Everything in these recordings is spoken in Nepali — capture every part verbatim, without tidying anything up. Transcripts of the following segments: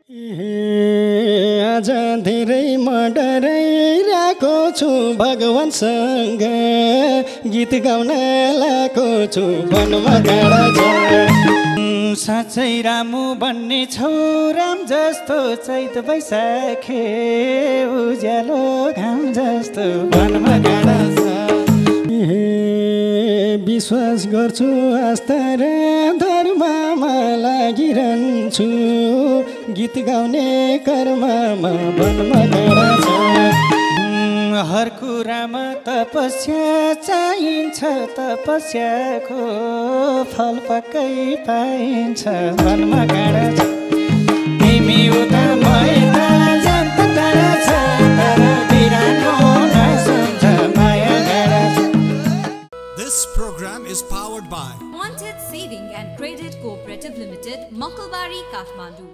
आज धेरै म डराइरहेको छु भगवानसँग गीत गाउन लाएको छु वनमा गाडा छ साँच्चै रामु भन्ने छौ राम जस्तो चैत बैशाखे उज्यालो घाम जस्तो वनमा गाडा छ विश्वास गर्छु आस्था र धर्ममा लागिरहन्छु गीत गाउने कर्ममा वनमा गाडा छ हर कुरामा तपस्या चाहिन्छ तपस्याको फल पक्कै पाइन्छ वनमा गाडा छ तिमी उता म यता जान त टाढा छ तर बिरानो नसम्झ माया गाडा छ This program is powered by Wanted Saving and Credit Cooperative Limited, Makalbari, Kathmandu.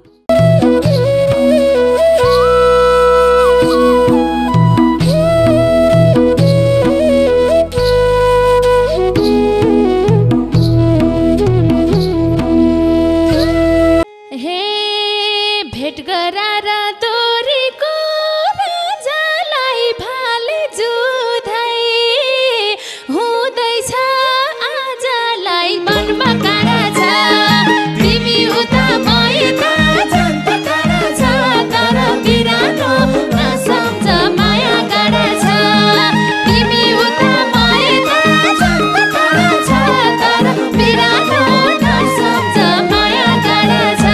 Hey, भेट गरार दोरीको राजालाई भाले जुधाई हुँदैछ आजलाई वनमा गाडा छ तिमी उता म यता जान त टाढा छ तर बिरानो नसम्झ माया गाडा छ तिमी उता म यता जान त टाढा छ तर बिरानो नसम्झ माया गाडा छ।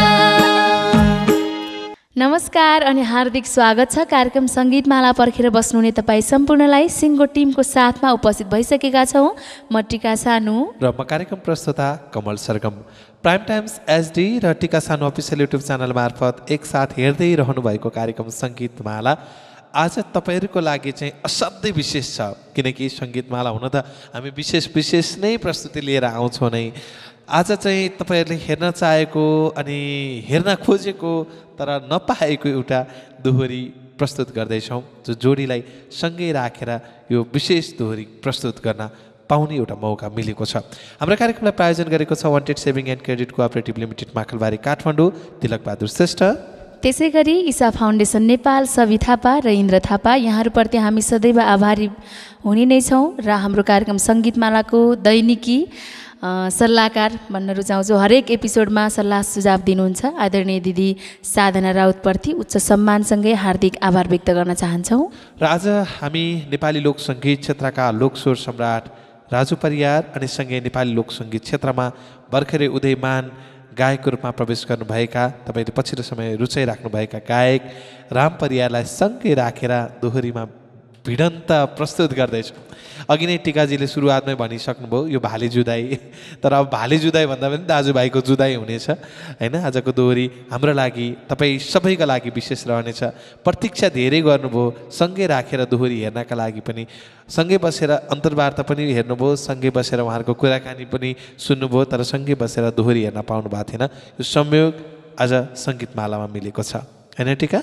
नमस्कार अनि हार्दिक स्वागत छ कार्यक्रम सङ्गीतमाला पर्खेर बस्नुहुने तपाईँ सम्पूर्णलाई सिङ्गो टिमको साथमा उपस्थित भइसकेका छौँ। म टिका सानु र म कार्यक्रम प्रस्तुता Kamal Sargam. Prime Times HD र टिका सानु अफिसियल युट्युब च्यानल मार्फत एकसाथ हेर्दै रहनु भएको कार्यक्रम सङ्गीतमाला आज तपाईँहरूको लागि चाहिँ असाध्यै विशेष छ किनकि सङ्गीतमाला हुन त हामी विशेष विशेष नै प्रस्तुति लिएर आउँछौँ नै। आज चाहिँ तपाईँहरूले हेर्न चाहेको अनि हेर्न खोजेको तर नपाएको एउटा दोहोरी प्रस्तुत गर्दैछौँ जो जोडीलाई सँगै राखेर यो विशेष दोहोरी प्रस्तुत गर्न पाउने एउटा मौका मिलेको छ। हाम्रो कार्यक्रमलाई प्रायोजन गरेको छ wanted saving and credit cooperative limited Makhalbari Kathmandu Tilakbahadur Shrestha. त्यसै गरी ईसा फाउन्डेसन नेपाल सवि थापा र इन्द्र थापा यहाँहरूप्रति हामी सदैव आभारी हुने नै छौँ र हाम्रो कार्यक्रम सङ्गीतमालाको दैनिकी सल्लाहकार भन्न रुचाउँछु। हरेक एपिसोडमा सल्लाह सुझाव दिनुहुन्छ आदरणीय दिदी साधना राउतप्रति उच्च सम्मानसँगै हार्दिक आभार व्यक्त गर्न चाहन्छौँ। र आज हामी नेपाली लोक सङ्गीत क्षेत्रका लोकस्वर सम्राट राजु परियार अनि सँगै नेपाली लोक सङ्गीत क्षेत्रमा भर्खरै उदयमान गायकको रूपमा प्रवेश गर्नुभएका तपाईँले पछिल्लो समय रुचाइराख्नुभएका गायक राम परियारलाई सँगै राखेर दोहोरीमा भिडन्त प्रस्तुत गर्दैछौँ। अघि नै टिकाजीले सुरुवातमै भनिसक्नुभयो यो भाले जुदाई, तर अब भाले जुदाई भन्दा पनि दाजुभाइको जुदाई हुनेछ होइन। आजको दोहोरी हाम्रो लागि तपाईँ सबैका लागि विशेष रहनेछ। प्रतीक्षा धेरै गर्नुभयो सँगै राखेर दोहोरी हेर्नका लागि पनि, सँगै बसेर अन्तर्वार्ता पनि हेर्नुभयो, सँगै बसेर उहाँहरूको कुराकानी पनि सुन्नुभयो, तर सँगै बसेर दोहोरी हेर्न पाउनु भएको थिएन। यो संयोग आज सङ्गीतमालामा मिलेको छ होइन टिका?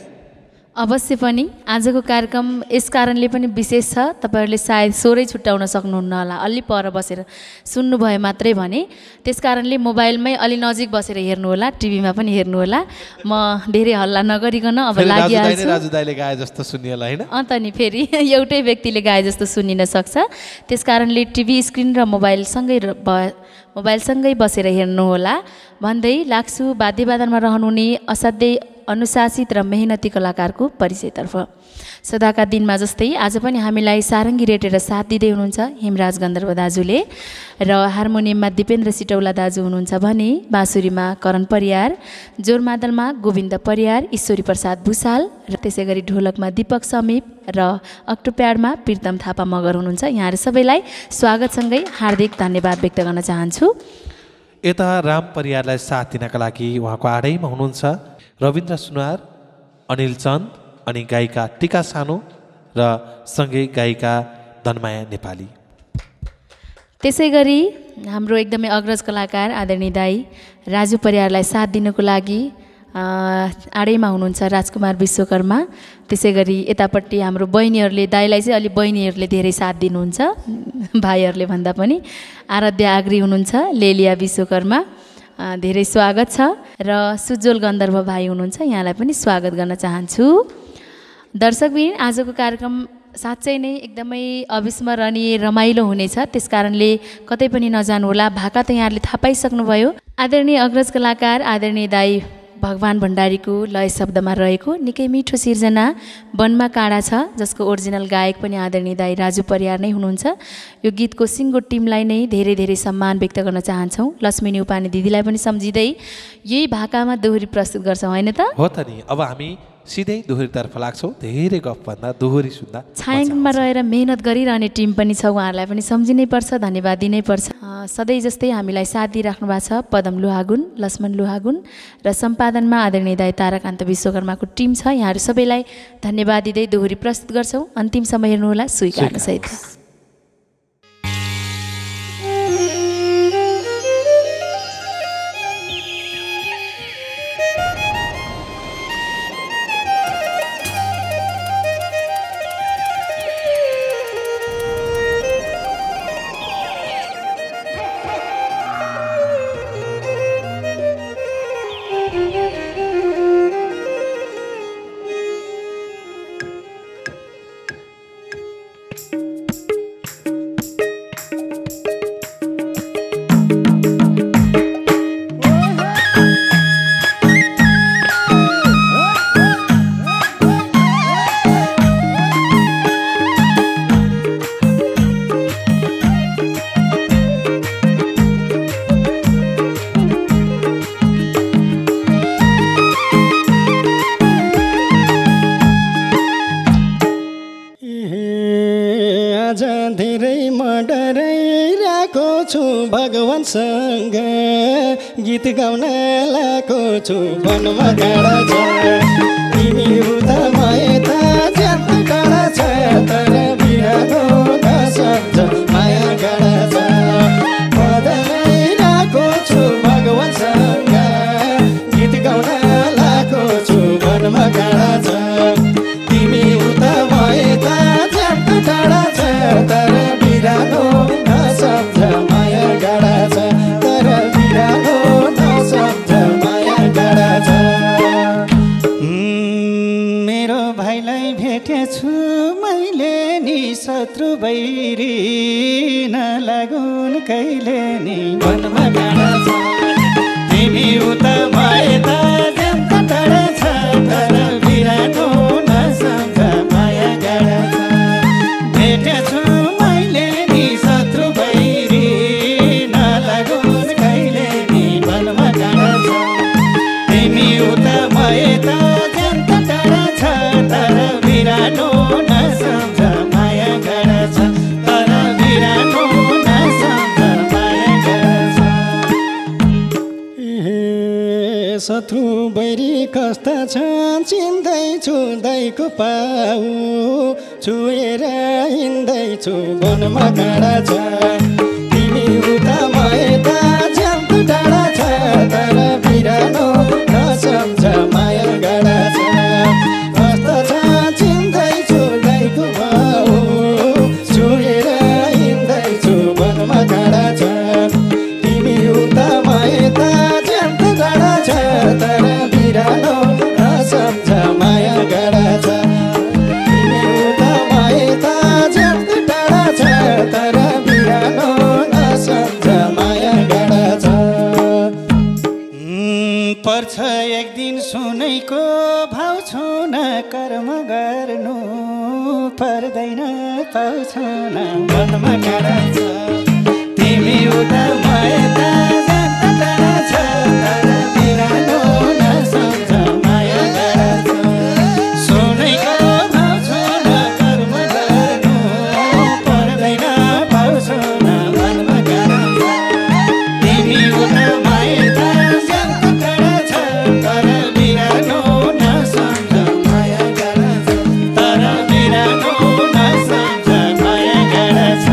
अवश्य पनि आजको कार्यक्रम यस कारणले पनि विशेष छ। तपाईँहरूले सायद स्वरै छुट्याउन सक्नुहुन्न होला, अलि पर बसेर सुन्नुभयो मात्रै भने, त्यस कारणले मोबाइलमै अलि नजिक बसेर हेर्नुहोला, टिभीमा पनि हेर्नुहोला। म धेरै हल्ला नगरिकन अब लागिहाल्छु। राजु दाइले गाए जस्तो सुनिएला होइन? अन्त नि फेरि एउटै व्यक्तिले गाए जस्तो सुनिन सक्छ। त्यस कारणले टिभी स्क्रिन र मोबाइलसँगै मोबाइलसँगै बसेर हेर्नुहोला भन्दै लाग्छु वाद्यवादनमा रहनुहुने असाध्यै अनुशासित र मेहनती कलाकारको परिचयतर्फ। सदाका दिनमा जस्तै आज पनि हामीलाई सारङ्गी रेटेर साथ दिँदै हुनुहुन्छ हेमराज गन्धर्व दाजुले, र हार्मोनियममा दिपेन्द्र सिटौला दाजु हुनुहुन्छ भने बाँसुरीमा करण परियार, जोरमादलमा गोविन्द परियार, ईश्वरी प्रसाद भूषाल, र त्यसै गरी ढोलकमा दीपक समीप र अक्टोप्याडमा प्रीतम थापा मगर हुनुहुन्छ। यहाँहरू सबैलाई स्वागतसँगै हार्दिक धन्यवाद व्यक्त गर्न चाहन्छु। यता राम परियारलाई साथ दिनका लागि उहाँको आडैमा हुनुहुन्छ रविन्द्र सुनार, अनिल चन्द अनि गायिका टिका सानु र सँगै गायिका धनमाया नेपाली। त्यसै गरी हाम्रो एकदमै अग्रज कलाकार आदरणीय दाई राजु परियारलाई साथ दिनको लागि आडैमा हुनुहुन्छ राजकुमार विश्वकर्मा। त्यसै गरी यतापट्टि हाम्रो बहिनीहरूले, दाइलाई चाहिँ अलि बहिनीहरूले धेरै साथ दिनुहुन्छ भाइहरूले भन्दा पनि। आराध्या आग्री हुनुहुन्छ, लेलिया विश्वकर्मा, धेरै स्वागत छ र सुज्वल गन्धर्व भाइ हुनुहुन्छ, यहाँलाई पनि स्वागत गर्न चाहन्छु। दर्शकबिन, आजको कार्यक्रम साँच्चै नै एकदमै अविस्मरणीय रमाइलो हुनेछ, त्यस कारणले कतै पनि नजानुहोला। भाका त यहाँहरूले थाहा पाइसक्नुभयो। आदरणीय अग्रज कलाकार आदरणीय दाई भगवान भण्डारीको लय शब्दमा रहेको निकै मिठो सिर्जना वनमा काँडा छ, जसको ओरिजिनल गायक पनि आदरणीय दाई राजु परियार नै हुनुहुन्छ। यो गीतको सिङ्गो टिमलाई नै धेरै धेरै सम्मान व्यक्त गर्न चाहन्छौँ। लक्ष्मी उपाने दिदीलाई पनि सम्झिँदै यही भाकामा दोहोरी प्रस्तुत गर्छौँ, होइन त? हो त नि। अब हामी सिधै दोहोरीतर्फ लाग्छौँ। धेरै गफभन्दा दोहोरी सुन्दा छायाङ्कनमा रहेर मेहनत गरिरहने टिम पनि छ, उहाँहरूलाई पनि सम्झिनै पर्छ, धन्यवाद दिनै पर्छ। सधैँ जस्तै हामीलाई साथ दिइराख्नु भएको छ पदम लुहागुन, लक्ष्मण लुहागुन र सम्पादनमा आदरणीय दाई ताराकान्त विश्वकर्माको टिम छ। यहाँहरू सबैलाई धन्यवाद दिँदै दोहोरी प्रस्तुत गर्छौँ। अन्तिमसम्म हेर्नुहोला स्वीकार्नुसहित। भगवानसँग गीत गाउन लाएको छु वनमा काँडा छ। तिमी उता माया त ज्यान काँडा छ, तर बिरालो नसम्झ माया काँडा छ। बदलाइरहेको छु भगवानसँग गीत गाउन लाएको छु वनमा काँडा छ। तिमी उता माया त ज्यान काँडा छ, तर बिरालो नसम्झ माया काँडा छ, तर बिरालो नसम्झ माया काँडा छ। मेरो भाइलाई भेटेछु मैले नि शत्रु बैरी नलागुन् कहिले नि वनमा काँडा छ। तिमी उता माया त ज्यान टाढा छ, तर बिरालो नसम्झ माया काँडा छ। भेटेछु मैले नि शत्रु बैरी नलागुन् कहिले नि वनमा काँडा छ। तिमी उता माया त ज्यान टाढा छ, तर बिरालो नसम्झ माया काँडा छ, तर बिरालो नसम्झ माया काँडा छ। शत्रु बैरी कस्ता छन् चिन्दैछु दाइको पाउ, छुएर हिँड्दैछु वनमा काँडा छ। तिमी उता माया त ज्यान टाढा छ, तर बिरालो नसम्झ माया काँडा छ। कस्ता छ चिन्दैछु दाइको पाउ, छुएर हिँड्दैछु वनमा काँडा छ। तिमी उता माया त ज्यान टाढा छ, तर बिरालो नसम्झ माया काँडा छ। तिमी उता माया त ज्यान टाढा छ, तर बिरालो नसम्झ माया काँडा छ। पर्छ एक दिन सुनैको भाउ छुन कर्म गर्नु पर्दैन, पाउँछु न वनमा काँडा छ। तिमी उता माया त ज्यान टाढा छ, तर बिरालो नसम्झ माया काँडा छ। सुनैको भाउ छुन कर्म गर्नु पर्दैन, पाउँछु न वनमा काँडा छ। तिमी उता माया त ज्यान टाढा छ, तर बिरालो नसम्झ माया काँडा छ, तर बिरालो नसम्झ माया काँडा छ।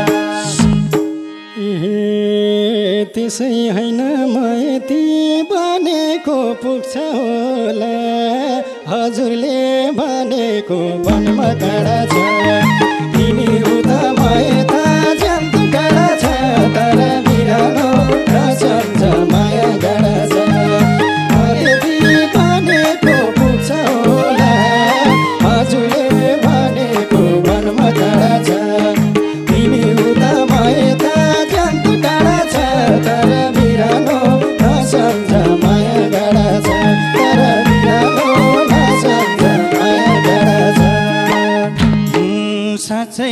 त्यसै होइन माइती भनेको पुग्छ होला, हजुरले भनेको वनमा काँडा छ। तिमी उता माया त ज्यान टाढा छ, तर बिरालो नसम्झ माया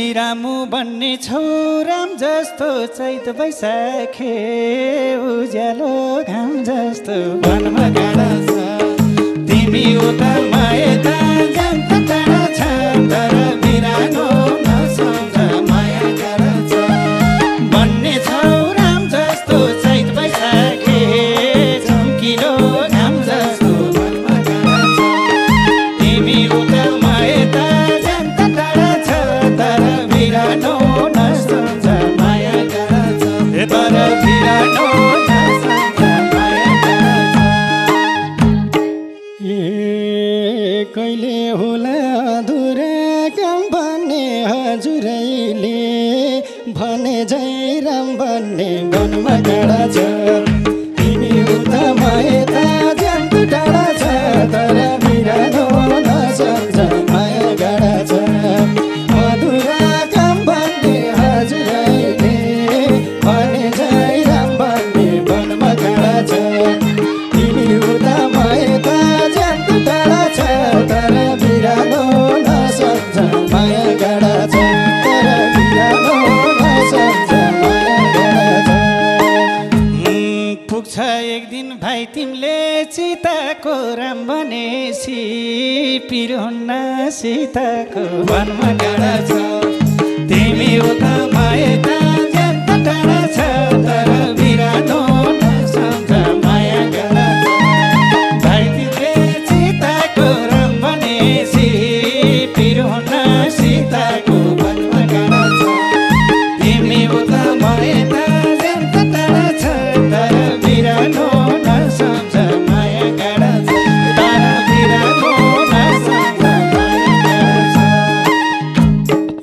बिरामु बन्ने छौ राम जस्तो चैत बैशाखे उज्यालो घाम जस्तो वनमा गाडा छ तिमी उता मायता जान्त टाढा छ तर बिरानो नसम्झ माया गाडा छ बन्ने छौ राम जस्तो चैत बैशाखे चम्किलो घाम जस्तो वनमा गाडा छ तिमी उता मायता जान्त टाढा छ तर बिरानो नसम्झ माया गाडा छ तर बिरानो नसम्झ माया गाडा छ ए कहिले होला अधुरा काम भन्ने हजुरैले भने जय राम भन्ने वनमा गाडा छ तिमी उता मायता जान्त टाढा छ तर बिरानो नसम्झ माया गाडा छ अधुरा काम भन्ने हजुरैले भने जय राम भन्ने वनमा गाडा छ तिमी उता मायता जान्त टाढा छ तर बिरानो नसम्झ माया गाडा छ तर बिरानो नसम्झ माया गाडा छ पुग्छ एक दिन भाइ तिमीले सीताको राम भनेसी पिरोन्न सीताको वनमा गाडा छ तिमी उता मायता जान्त टाढा छ तर बिरानो नसम्झ माया गाडा छ भाइ तिमीले सीताको राम भनेसी पिरोन्न सीताको वनमा गाडा छ तिमी उता मायता जान्त टाढा छ तर बिरानो नसम्झ माया गाडा छ तर बिरानो नसम्झ माया गाडा छ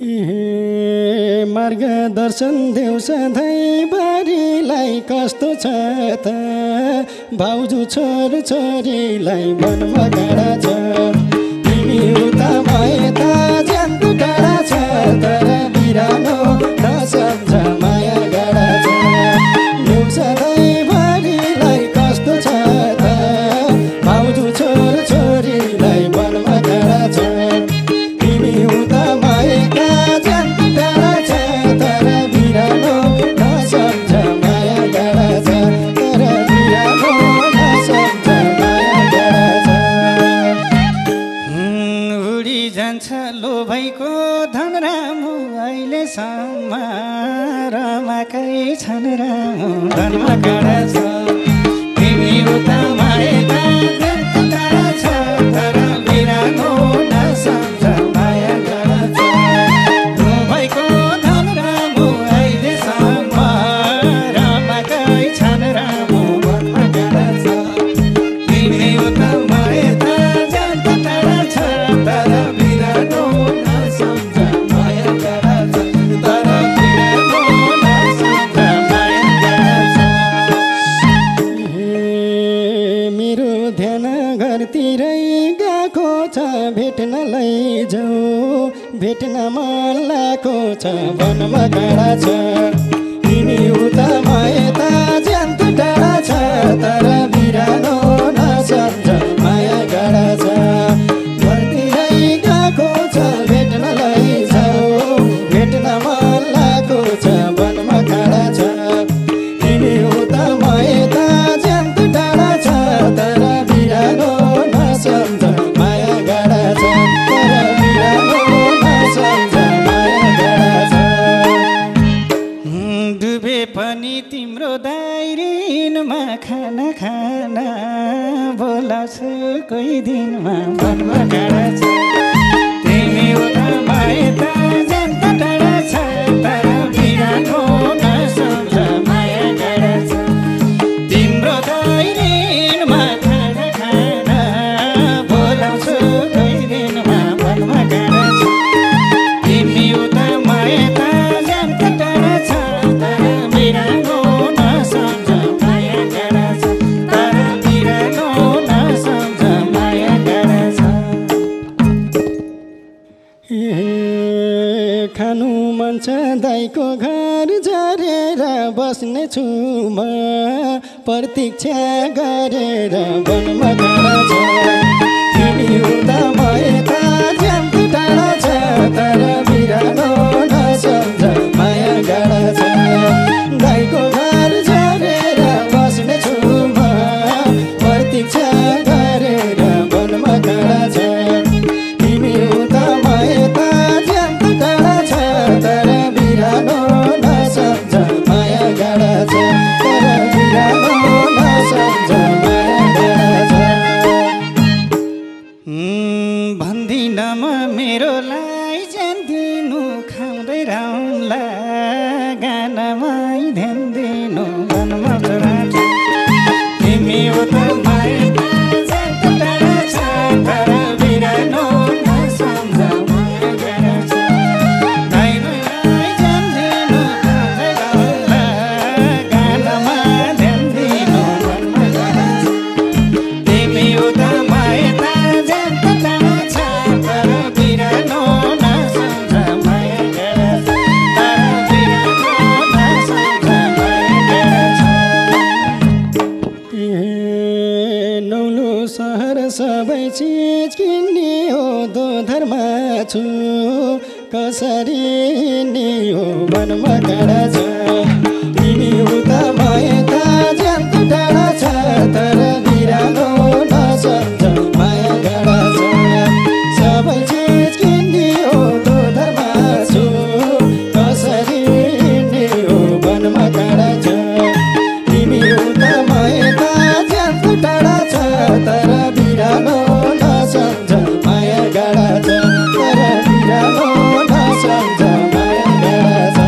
ए मार्गदर्शन देऊ सधैँभरिलाई कस्तो छ त भाउजू छोर छोरीलाई वनमा गाडा छ तिमी उता मायता जान्त टाढा छ तर बिरानो नसम्झ माया गाडा छ देऊ सधैँभरिलाई कस्तो छ त भाउजू छोर छोरीलाई वनमा गाडा छ तिमी उता मायता जान्त टाढा छ तर बिरानो नसम्झ माया गाडा छ तर बिरानो नसम्झ माया गाडा छ उडी जान्छ लो भैको धन रामु अहिलेसम्म रमाकै छन् रामु वनमा गाडा छ तिमी उता मायता जान्त टाढा छ तर बिरानो नसम्झ माया गाडा छ लो भैको धन रामु अहिलेसम्म रमाकै छन् रामु वनमा गाडा छ तिमी उता मायता जान्त टाढा छ तर बिरानो नसम्झ माया गाडा छ तर बिरानो नसम्झ माया गाडा छ हे मेरो ध्यान घरतिरै गएको छ भेट्न लैजाऊ भेट्न मन लागेको छ वनमा गाडा छ तिमी उता मायता जान्त टाढा छ तर बिरानो नसम्झ माया गाडा छ घरतिरै गएको छ भेट्न लैजाऊ भेट्न मन लागेको छ वनमा गाडा छ तिमी उता मायता जान्त टाढा छ तर बिरानो नसम्झ माया गाडा छ तर बिरानो नसम्झ माया गाडा छ डुबे पनि तिम्रो दाइरिनमा खाना खाना बोलाउँछु कोही दिनमा वनमा गाडा छ तिमी उता मायता जान्त टाढा छ तर बिरानो नसम्झ माया गाडा छ तिम्रो दाइरिनमा खाना खाना बोलाउँछु कोही दिनमा वनमा गाडा छ तिमी उता मायता जान्त टाढा छ तर बिरानो नसम्झ माया गाडा छ तर बिरानो नसम्झ माया गाडा छ ए खानु मन छ दाइको घर झरेर बस्ने छु म प्रतीक्षा गरेर वनमा गाडा छ तिमी उता मायता जान्त टाढा छ तर बिरानो दिनमा मेरोलाई ज्यान दिनु खाउँदै राउला गानामै ध्यान दिनु मनमा राजा तिमी उता माया ज्यान टाढा छ तर बिरानो नसम्झ माया गाडा छ ज्यान दिनु खाउँदै राउला गानामा ध्यान दिनु मनमा गाडा छ तिमी उता माया ज्यान टाढा छ तर बिरानो नसम्झ माया गाडा छ तर बिरानो नसम्झ माया गाडा छ नौलो सहर सबै चिज किन्ने हो दोधरमा छु कसरी नि हो मनमा गाडा छ तिमी उता माया त ज्यान टाढा छ तर बिरानो नसम्झ माया गाडा छ सबै चिज किन्ने हो दोधरमा छु कसरी नि हो मनमा गाडा छ तिमी उता माया त ज्यान टाढा छ तर बिरानो नसम्झ माया गाडा छ तर बिरानो नसम्झ माया गाडा छ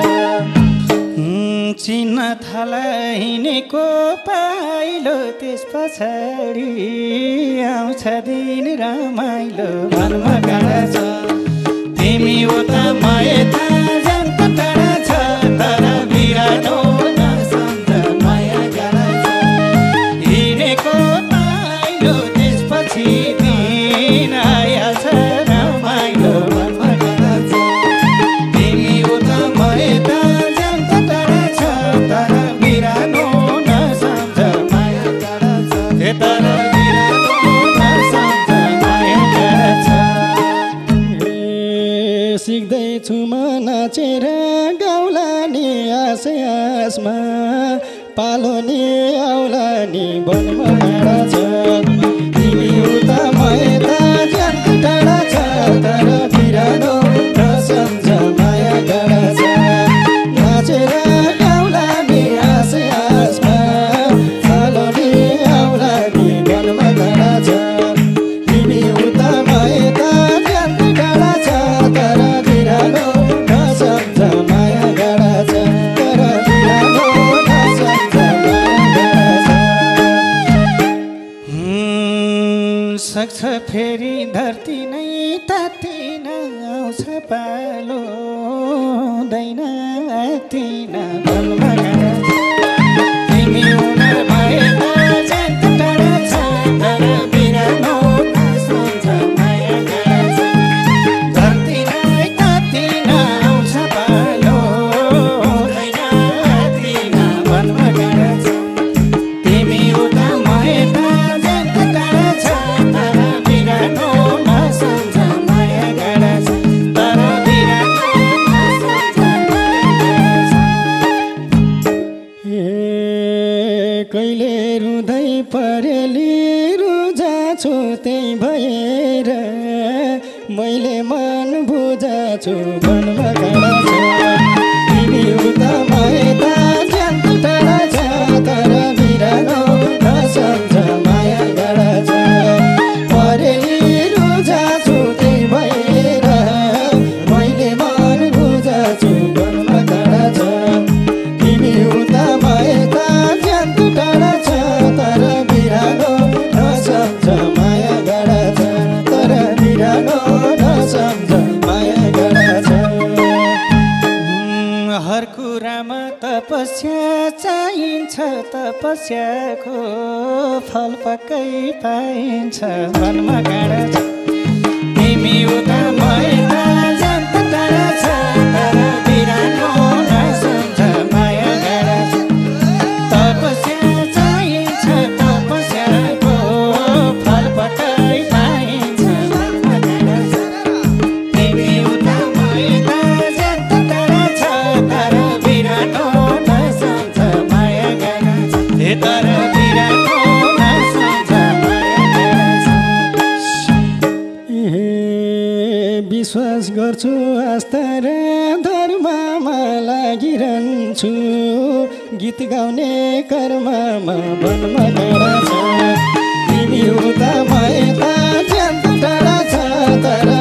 चिन्न थाल हिँडेको पाइलो त्यस पछाडि आउँछ दिन रमाइलो मनमा गाडा छ तिमी उता माया त ज्यान टाढा छ तर बिरानो नसम्झ माया गाडा छ हिँडेको पाइलो त्यसपछि दिन आएछ रमाइलो मनमा गाडा छ तिमी उता माया त ज्यान टाढा छ तर बिरानो नसम्झ माया गाडा छ तर बिरानो नसम्झ माया गाडा छ सिक्दैछु म नाचेर गाउला नि आस आसमा पालो नि आउला नि वनमा गाडा छ तिमी उता माया त ज्यान टाढा छ तर बिरानो नसम्झ माया गाडा छ नाचेर गाउला नि आस आसमा पालो नि आउला नि वनमा गाडा छ तिमी उता माया त ज्यान टाढा छ तर बिरानो नसम्झ माया गाडा छ तर बिरानो नसम्झ माया गाडा छ सक्छ फेरि धरती नै तातिन आउँछ पालो दैन तिन मनमा गाडा छ तिमी उता माया त ज्यान टाढा छ तर बिरानो नसम्झ माया गाडा छ धरती नै तातिन आउँछ पालो दैन तिन मनमा गाडा छ तिमी उता माया त ज्यान टाढा छ तर बिरानो नसम्झ माया गाडा छ तर बिरानो नसम्झ माया गाडा छ कहिले रुँदै परेली रुझाछु त्यही भएर मैले मन बुझाछु मनमा गाडा छ तिमी उता माया त ज्यान टाढा छ तर बिरानो नसम्झ माया गाडा छ परेली रुझाछु त्यही भएर मैले मन बुझाछु मनमा गाडा छ तिमी उता माया त ज्यान टाढा छ तर बिरानो नसम्झ माया गाडा छ तर बिरानो नसम्झ माया गाडा छ हर कुरामा तपस्या चाहिन्छ तपस्याको फल पक्कै पाइन्छ मनमा गाडा छ तिमी उता माया त ज्यान टाढा छ तर बिरानो नसम्झ माया गाडा छ तपस्या चाहिन्छ तपस्याको फल पक्कै पाइन्छ मनमा गाडा छ तिमी उता माया त ज्यान टाढा छ तर बिरानो नसम्झ माया गाडा छ तर बिरानो नसम्झ माया गाडा छ विश्वास गर्छु आस्था र धर्ममा लागिरहन्छु गीत गाउने कर्ममा वनमा गाडा छ तिमी उता माया त ज्यान टाढा छ तर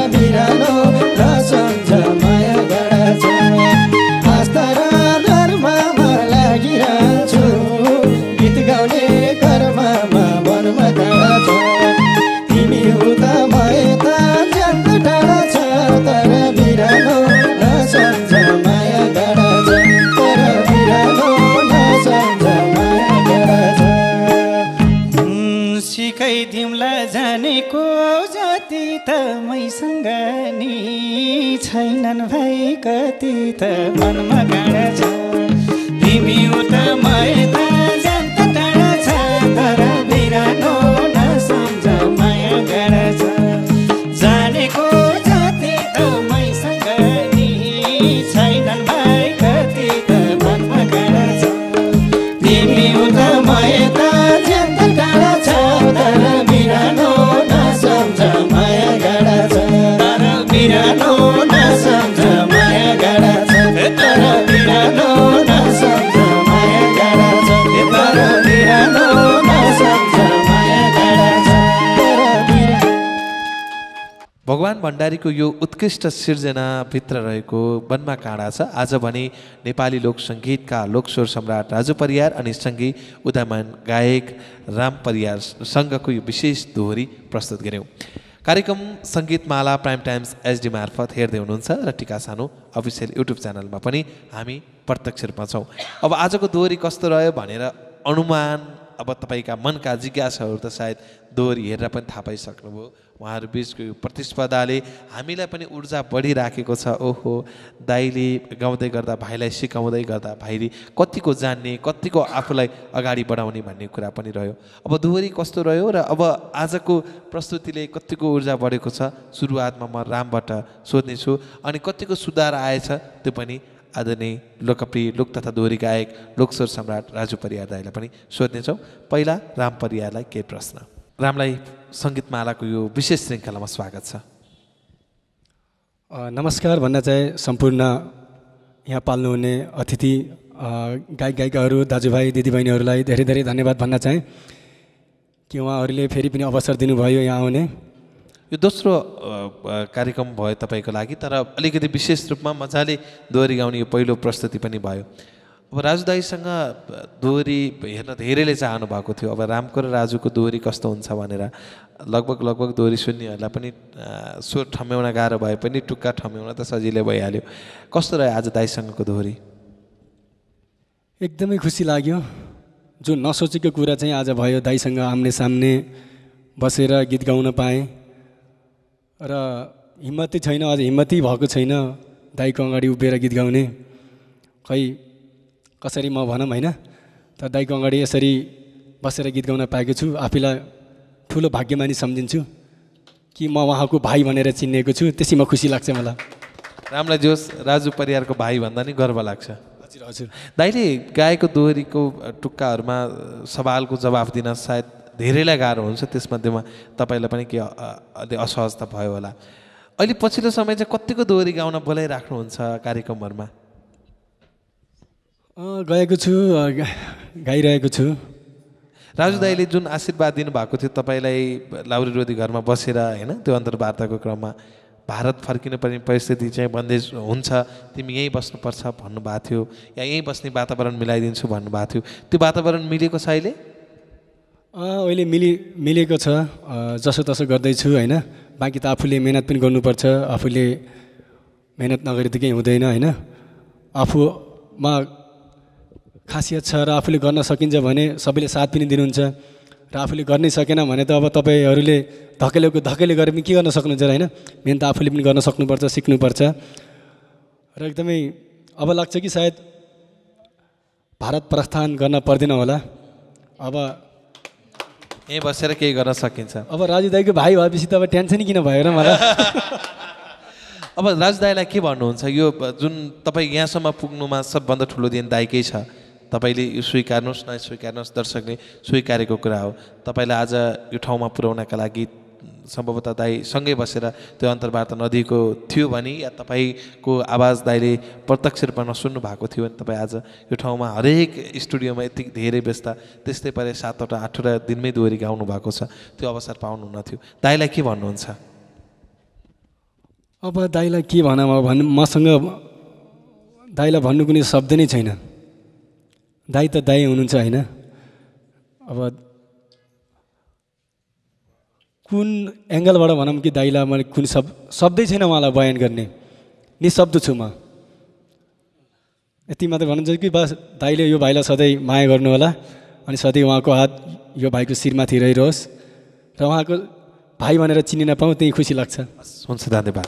जानेको जति त मैसँग नि छैनन् भाइ कति त मनमा गाडा छ तिमी उता म यता जान त टाढा छ तर बिरानो नसम्झ माया गाडा छ जानेको जति त मैसँग नि छैनन् भाइ कति त मनमा गाडा छ तिमी उता म यता जान त टाढा छ तर बिरानो नसम्झ माया गाडा छ तर बिरानो नसम्झ माया गाडा छ तर बिरानो नसम्झ माया गाडा छ तर बिरानो नसम्झ माया गाडा छ तर बिरानो भगवान भण्डारीको यो उत्कृष्ट सिर्जनाभित्र रहेको वनमा काँडा छ। आज भने नेपाली लोक सङ्गीतका लोकस्वर सम्राट राजु परियार अनि सँगै उदयमान गायक राम परियारसँगको यो विशेष दोहोरी प्रस्तुत गऱ्यौँ। कार्यक्रम सङ्गीतमाला प्राइम टाइम्स एचडी मार्फत हेर्दै हुनुहुन्छ र टिका सानो अफिसियल युट्युब च्यानलमा पनि हामी प्रत्यक्ष रूपमा छौँ। अब आजको दोहोरी कस्तो रह्यो भनेर अनुमान अब तपाईँका मनका जिज्ञासाहरू त सायद दोहोरी हेरेर पनि थाहा पाइसक्नुभयो। उहाँहरू बिचको यो प्रतिस्पर्धाले हामीलाई पनि ऊर्जा बढिराखेको छ। ओहो, दाइले गाउँदै गर्दा भाइलाई सिकाउँदै गर्दा भाइले कतिको जान्ने कतिको आफूलाई अगाडि बढाउने भन्ने कुरा पनि रह्यो। अब दोहोरी कस्तो रह्यो र अब आजको प्रस्तुतिले कतिको ऊर्जा बढेको छ सुरुवातमा म रामबाट सोध्नेछु अनि कतिको सुधार आएछ त्यो पनि आदरणीय लोकप्रिय लोक तथा दोहोरी गायक लोकस्वर सम्राट राजु परियार दाइलाई पनि सोध्नेछौँ। पहिला राम परियारलाई केही प्रश्न। रामलाई सङ्गीतमालाको यो विशेष श्रृङ्खलामा स्वागत छ। नमस्कार भन्न चाहे सम्पूर्ण यहाँ पाल्नुहुने अतिथि गायक गायिकाहरू दाजुभाइ दिदीबहिनीहरूलाई धेरै धेरै धन्यवाद भन्न चाहेँ कि उहाँहरूले फेरि पनि अवसर दिनुभयो यहाँ आउने। यो दोस्रो कार्यक्रम भयो तपाईँको लागि, तर अलिकति विशेष रूपमा मजाले दोहोरी गाउने यो पहिलो प्रस्तुति पनि भयो। अब राजु दाईसँग दोहोरी हेर्न धेरैले चाहनु भएको थियो। अब रामको र राजुको दोहोरी कस्तो हुन्छ भनेर लगभग लगभग दोहोरी सुन्नेहरूलाई पनि स्वर ठम्याउन गाह्रो भए पनि टुक्का ठम्याउन त सजिलै भइहाल्यो। कस्तो रह्यो आज दाईसँगको दोहोरी? एकदमै खुसी लाग्यो। जो नसोचेको कुरा चाहिँ आज भयो। दाईसँग आम्ने सामने बसेर गीत गाउन पाएँ र हिम्मतै छैन, अझ हिम्मतै भएको छैन दाईको अगाडि उभिएर गीत गाउने। खै कसरी म भनौँ होइन, तर दाईको अगाडि यसरी बसेर गीत गाउन पाएको छु। आफूलाई ठुलो भाग्यमानी सम्झिन्छु कि म उहाँको भाइ भनेर चिनिएको छु। त्यसैमा खुसी लाग्छ मलाई। रामलाई जोस् राजु परियारको भाइ भन्दा नि गर्व लाग्छ। हजुर हजुर। दाइले गाएको दोहोरीको टुक्काहरूमा सवालको जवाफ दिन सायद धेरैलाई गाह्रो हुन्छ, त्यसमध्येमा तपाईँलाई पनि के अलि असहजता भयो होला। अहिले पछिल्लो समय चाहिँ कतिको दोहोरी गाउन बोलाइराख्नुहुन्छ कार्यक्रमहरूमा? गएको छु, गाइरहेको छु। राजु दाईले जुन आशीर्वाद दिनुभएको थियो तपाईँलाई लाउरी रोधी घरमा बसेर होइन, त्यो अन्तर्वार्ताको क्रममा भारत फर्किनु पर्ने परिस्थिति चाहिँ बन्देज हुन्छ, तिमी यहीँ बस्नुपर्छ भन्नुभएको थियो, या यहीँ बस्ने वातावरण मिलाइदिन्छु भन्नुभएको थियो। त्यो वातावरण मिलेको छ अहिले? अहिले मिलि मिलेको छ, जसो तसो गर्दैछु होइन। बाँकी त आफूले मेहनत पनि गर्नुपर्छ। आफूले मेहनत नगरेदेखि हुँदैन होइन। आफूमा खासियत छ र आफूले गर्न सकिन्छ भने सबैले साथ पनि दिनुहुन्छ, र आफूले गर्नै सकेन भने त अब तपाईँहरूले धकेलेको धकेले गरेर पनि के गर्न सक्नुहुन्छ होइन। मेन त आफूले पनि गर्न सक्नुपर्छ, सिक्नुपर्छ। र एकदमै अब लाग्छ कि सायद भारत प्रस्थान गर्न पर्दैन होला। अब यहीँ बसेर केही गर्न सकिन्छ। अब राजु दाईको भाइ भएपछि त अब टेन्सनै किन भयो र मलाई। अब राजु दाईलाई के भन्नुहुन्छ? यो जुन तपाईँ यहाँसम्म पुग्नुमा सबभन्दा ठुलो दिन दाईकै छ। तपाईँले यो स्वीकार्नुहोस् न स्वीकार्नुहोस्, दर्शकले स्वीकारेको कुरा हो। तपाईँलाई आज यो ठाउँमा पुर्याउनका लागि सम्भवतः दाई सँगै बसेर त्यो अन्तर्वार्ता नदिएको थियो भने, या तपाईँको आवाज दाईले प्रत्यक्ष रूपमा नसुन्नु भएको थियो भने तपाईँ आज यो ठाउँमा हरेक स्टुडियोमा यति धेरै व्यस्त, त्यस्तै पारे सातवटा आठवटा दिनमै दोहोरी गाउनु भएको छ, त्यो अवसर पाउनुहुन्न थियो। दाईलाई के भन्नुहुन्छ? अब दाईलाई के भनौँ, अब भन्नु मसँग दाईलाई भन्नु कुनै शब्द नै छैन। दाई त दाई हुनुहुन्छ होइन। अब कुन एङ्गलबाट भनौँ कि दाईलाई मैले कुन शब्द शब्दै छैन उहाँलाई बयान गर्ने, निशब्द छु म। यति मात्रै भन्नुहुन्छ कि बस दाईले यो भाइलाई सधैँ माया गर्नु होला, अनि सधैँ उहाँको हात यो भाइको शिरमाथि रहिरहोस्, र उहाँको भाइ भनेर चिनिन पाऊँ त्यही खुसी लाग्छ। हुन्छ, धन्यवाद।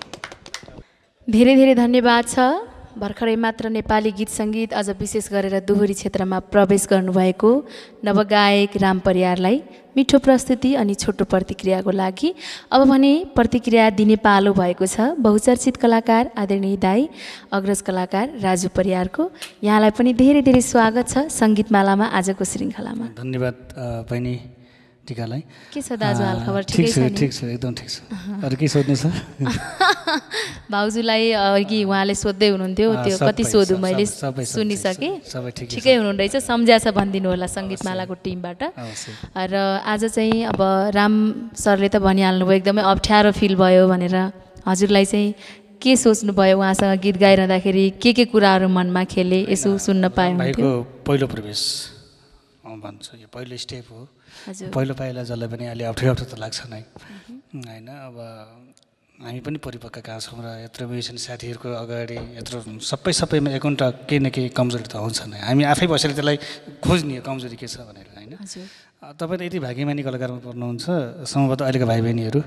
धेरै धेरै धन्यवाद छ। भर्खरै मात्र नेपाली गीत सङ्गीत अझ विशेष गरेर दोहोरी क्षेत्रमा प्रवेश गर्नुभएको नवगायक राम परियारलाई मिठो प्रस्तुति अनि छोटो प्रतिक्रियाको लागि अब भने प्रतिक्रिया दिने पालो भएको छ बहुचर्चित कलाकार आदरणीय दाई अग्रज कलाकार राजु परियारको। यहाँलाई पनि धेरै धेरै स्वागत छ सङ्गीतमालामा आजको श्रृङ्खलामा। धन्यवाद बहिनी टिकालाई। के छ दाजु हाल खबर? ठिक छ, ठिक छ, एकदम ठिक छ। अरू के सोध्नु छ? भाउजूलाई अघि उहाँले सोध्दै हुनुहुन्थ्यो, त्यो कति सोधु मैले सुनिसकेँ। ठिकै हुनुहुँदो रहेछ, सम्झ्या छ भनिदिनु होला सङ्गीतमालाको टिमबाट। र आज चाहिँ अब राम सरले त भनिहाल्नुभयो एकदमै अप्ठ्यारो फिल भयो भनेर। हजुरलाई चाहिँ के सोच्नुभयो उहाँसँग गीत गाइरहँदाखेरि? के के कुराहरू मनमा खेले यसो सुन्न पाएँ? पहिलो प्रवेश भन्छु, यो पहिलो स्टेप हो। पहिलो पाइला जसलाई पनि अलि अप्ठ्यारो अप्ठ्यारो त लाग्छ नै होइन। अब हामी पनि परिपक्व कहाँ छौँ र यत्रो म्युजिसियन साथीहरूको अगाडि यत्रो सबै सबैमा एकौन्टा केही न केही कमजोरी त हुन्छ नै। हामी आफै बसेर त्यसलाई खोज्ने कमजोरी के छ भनेर होइन। तपाईँ त यति भाग्यमानी कलाकारमा पर्नुहुन्छ सम्भवतः अहिलेको भाइ बहिनीहरू।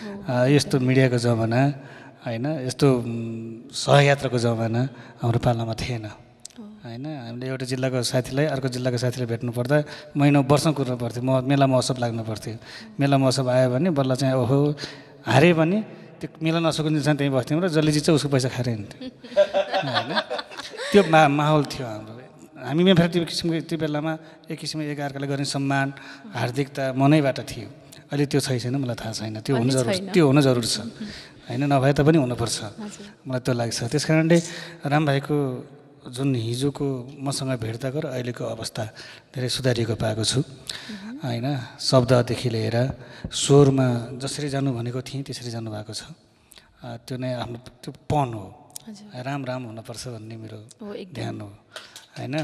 यस्तो मिडियाको जमाना होइन, यस्तो सहयात्राको जमाना हाम्रो पालामा थिएन होइन। हामीले एउटा जिल्लाको साथीलाई अर्को जिल्लाको साथीलाई भेट्नु पर्दा महिना वर्षौँ कुर्नु पर्थ्यो। म मेला महोत्सव लाग्नु पर्थ्यो। मेला महोत्सव आयो भने बल्ल चाहिँ ओहो हारे भने त्यो मेला नसकुने चाहिँ त्यहीँ बस्थ्यौँ र जसले जित्छ उसको पैसा खाएर हिँड्थ्यो होइन। त्यो मा माहौल थियो हाम्रो। हामीमा फेरि त्यो किसिमको त्यो बेलामा एक किसिमको एकअर्कालाई गर्ने सम्मान हार्दिकता मनैबाट थियो। अहिले त्यो छैन, मलाई थाहा छैन। त्यो हुनु जरुरी त्यो हुनु जरुरी छ होइन, नभए तापनि हुनुपर्छ मलाई त्यो लाग्छ। त्यस कारणले राम भाइको जुन हिजोको मसँग भेट्दाको र अहिलेको अवस्था धेरै सुधारिएको पाएको छु होइन। शब्ददेखि लिएर स्वरमा जसरी जानु भनेको थिएँ त्यसरी जानुभएको छ। त्यो नै आफ्नो त्यो पन हो। राम राम हुनुपर्छ भन्ने मेरो ध्यान हो होइन।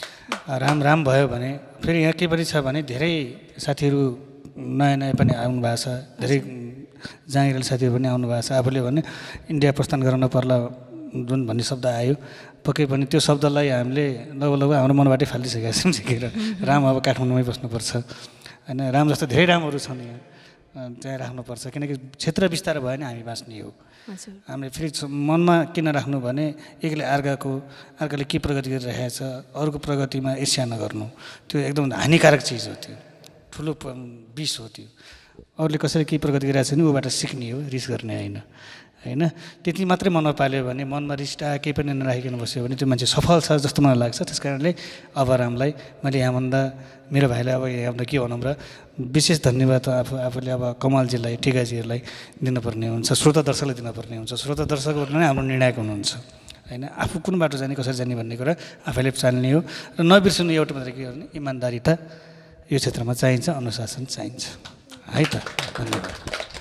राम राम भयो भने फेरि यहाँ के पनि छ भने धेरै साथीहरू नयाँ नयाँ पनि आउनु भएको छ। धेरै जाँगिरेल साथीहरू पनि आउनु भएको छ। आफूले भने इन्डिया प्रस्थान गराउन पर्ला जुन भन्ने शब्द आयो, पक्कै पनि त्यो शब्दलाई हामीले लगभग लगभग हाम्रो मनबाटै फालिसकेका छौँ सिकेर। राम अब काठमाडौँमै बस्नुपर्छ होइन। राम जस्तो धेरै रामहरू छन् यहाँ, त्यहाँ राख्नुपर्छ। किनकि क्षेत्र विस्तार भयो भने हामी बाँच्ने हो। हामीले फेरि मनमा किन राख्नु भने एकले अर्काको अर्काले के प्रगति गरिरहेको छ अरूको प्रगतिमा ईर्ष्या नगर्नु, त्यो एकदम हानिकारक चिज हो। त्यो ठुलो विष हो। त्यो अरूले कसरी के प्रगति गरिरहेको छ भने ऊबाट सिक्ने हो, रिस गर्ने होइन होइन। त्यति मात्रै मनमा पाल्यो भने मनमा रिस्टा केही पनि नराखिकन बस्यो भने त्यो मान्छे सफल छ जस्तो मलाई लाग्छ। त्यस कारणले अब रामलाई मैले यहाँभन्दा मेरो भाइलाई अब यहाँभन्दा के भनौँ र विशेष धन्यवाद आफू आफूले अब कमलजीलाई टिकाजीहरूलाई दिनुपर्ने हुन्छ, श्रोता दर्शकलाई दिनुपर्ने हुन्छ। श्रोता दर्शकहरू नै हाम्रो निर्णायक हुनुहुन्छ होइन। आफू कुन बाटो जाने कसरी जाने भन्ने कुरा आफैले चाल्ने हो र नबिर्सनु एउटा मात्रै के गर्ने इमान्दारिता यो क्षेत्रमा चाहिन्छ, अनुशासन चाहिन्छ है त। धन्यवाद।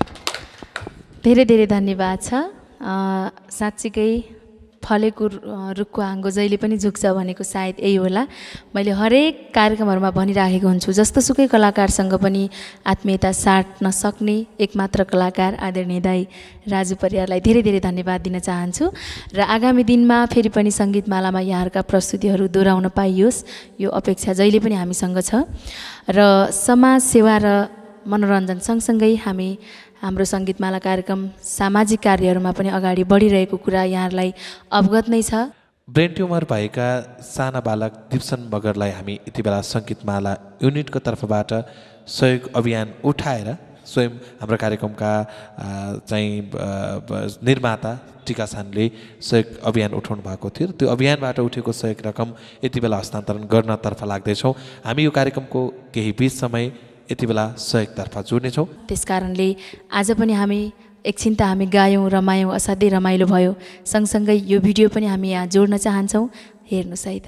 धेरै धेरै धन्यवाद छ। साँच्चीकै फलेको रुखको हाँगो जहिले पनि झुक्छ भनेको सायद यही होला। मैले हरेक कार्यक्रमहरूमा भनिराखेको हुन्छु जस्तोसुकै कलाकारसँग पनि आत्मीयता साट्न सक्ने एकमात्र कलाकार आदरणीय दाई राजु परियारलाई धेरै धेरै धन्यवाद दिन चाहन्छु। र आगामी दिनमा फेरि पनि सङ्गीतमालामा यहाँहरूका प्रस्तुतिहरू दोहोऱ्याउन पाइयोस् यो अपेक्षा जहिले पनि हामीसँग छ। र समाज सेवा र मनोरञ्जन सँगसँगै हामी हाम्रो सङ्गीतमाला कार्यक्रम सामाजिक कार्यहरूमा पनि अगाडि बढिरहेको कुरा यहाँहरूलाई अवगत नै छ। ब्रेन ट्युमर भएका साना बालक दिप्सन मगरलाई हामी यति बेला सङ्गीतमाला युनिटको तर्फबाट सहयोग अभियान उठाएर स्वयं हाम्रो कार्यक्रमका चाहिँ निर्माता टिका सानले सहयोग अभियान उठाउनु भएको थियो। त्यो अभियानबाट उठेको सहयोग रकम यति बेला हस्तान्तरण गर्नतर्फ लाग्दैछौँ। हामी यो कार्यक्रमको केही बिच समय यति बेला सहयोगतर्फ जोड्नेछौँ। त्यस कारणले आज पनि हामी एकछिन त हामी गायौँ रमायौँ, असाध्यै रमाइलो भयो। सँगसँगै यो भिडियो पनि हामी यहाँ जोड्न चाहन्छौँ, हेर्नुहोस् है त।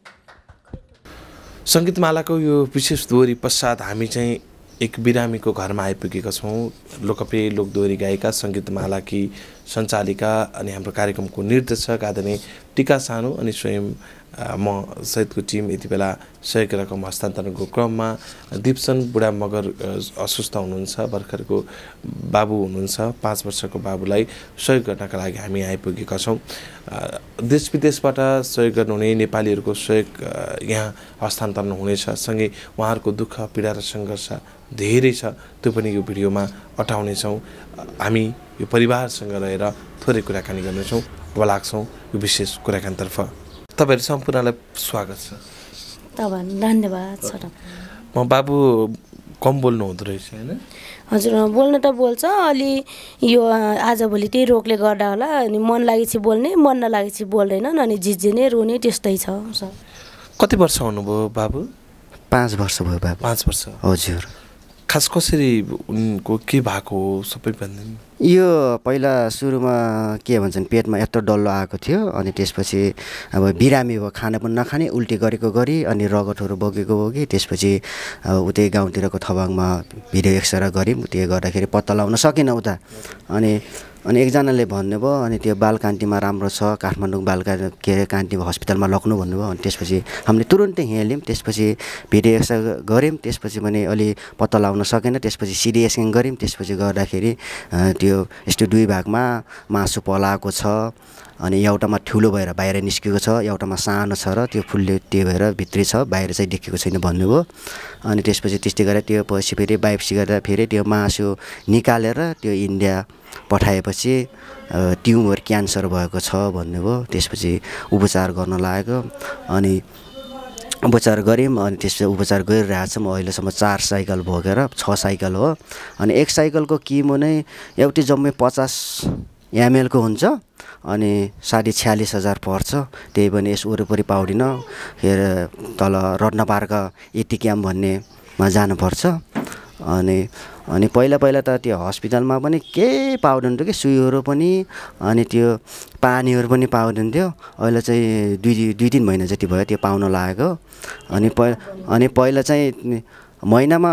सङ्गीतमालाको यो विशेष दोहोरी पश्चात हामी चाहिँ एक बिरामीको घरमा आइपुगेका छौँ। लोकप्रिय लोकदोहोरी गायिका सङ्गीतमालाकी सञ्चालिका अनि हाम्रो कार्यक्रमको निर्देशक आदरणीय टिका सानु अनि स्वयं म सहितको टिम यति बेला सहयोग रकम हस्तान्तरणको क्रममा दिप्सन बुढा मगर अस्वस्थ हुनुहुन्छ, भर्खरको बाबु हुनुहुन्छ, पाँच वर्षको बाबुलाई सहयोग गर्नका लागि हामी आइपुगेका छौँ। देश विदेशबाट सहयोग गर्नुहुने नेपालीहरूको सहयोग यहाँ हस्तान्तरण हुनेछ। सँगै उहाँहरूको दुःख पीडा र सङ्घर्ष धेरै छ, त्यो पनि यो भिडियोमा अटाउनेछौँ। हामी यो परिवारसँग रहेर थोरै कुराकानी गर्नेछौँ। अब लाग्छौँ यो विशेष कुराकानीतर्फ। तपाईँहरू सम्पूर्णलाई स्वागत छ। तपाईँ धन्यवाद सर। म बाबु कम बोल्नु हुँदो रहेछ होइन? हजुर बोल्न त बोल्छ, अलि यो आजभोलि त्यही रोगले गर्दा होला। अनि मन लागेपछि बोल्ने, मन नलागेपछि बोल्दैनन्, अनि झिझिने रोने त्यस्तै छ सर। कति वर्ष हुनुभयो बाबु? पाँच वर्ष भयो बाबु। पाँच वर्ष हजुर। खास कसरी उनको के भएको हो सबै भन्दैन? यो पहिला सुरुमा के भन्छन् पेटमा यत्रो डल्लो आएको थियो, अनि त्यसपछि अब बिरामी भयो, खाना पनि नखाने, उल्टी गरेको गरी, अनि रगतहरू बगेको बगी। त्यसपछि अब उतै गाउँतिरको थबाङमा भिडियो एक्सरे गऱ्यौँ, त्यो गर्दाखेरि पत्ता लगाउन सकेन उता। अनि अनि एकजनाले भन्नुभयो अनि त्यो बाल कान्तिमा राम्रो छ, काठमाडौँ बाल के अरे कान्ति हस्पिटलमा लग्नु भन्नुभयो। अनि त्यसपछि हामीले तुरुन्तै हिँड्यौँ, त्यसपछि भिडियो एक्सरे गऱ्यौँ, त्यसपछि पनि अलि पत्ता लगाउन सकेन। त्यसपछि सिडी स्क्यान गऱ्यौँ, त्यसपछि गर्दाखेरि त्यो यस्तो दुई भागमा मासु पलाएको छ, अनि एउटामा ठुलो भएर बाहिर निस्केको छ, एउटामा सानो छ र त्यो फुलले त्यो भएर भित्री छ, बाहिर चाहिँ देखेको छैन भन्नुभयो। अनि त्यसपछि त्यस्तै गरेर त्यो पछि फेरि बायोप्सी गर्दा फेरि त्यो मासु निकालेर त्यो इन्डिया पठाएपछि ट्युमर क्यान्सर भएको छ भन्नुभयो। त्यसपछि उपचार गर्न लागेको, अनि उपचार गऱ्यौँ। अनि त्यसपछि उपचार गरिरहेछौँ। अहिलेसम्म चार साइकल भोगेर छ साइकल हो। अनि एक साइकलको किमो नै एउटै जम्मै पचास एमएलको हुन्छ, अनि साढे छ्यालिस हजार पर्छ। त्यही पनि यस वरिपरि पाउँदिन, के अरे तल रत्न पार्क एटिक्याम भन्नेमा जानुपर्छ। अनि अनि पहिला पहिला त त्यो हस्पिटलमा पनि केही पाउँदैन थियो कि, सुईहरू पनि, अनि त्यो पानीहरू पनि पाउँदैन थियो। अहिले चाहिँ दुई दुई तिन महिना जति भयो त्यो पाउन लागेको। अनि पहिला अनि पहिला चाहिँ महिनामा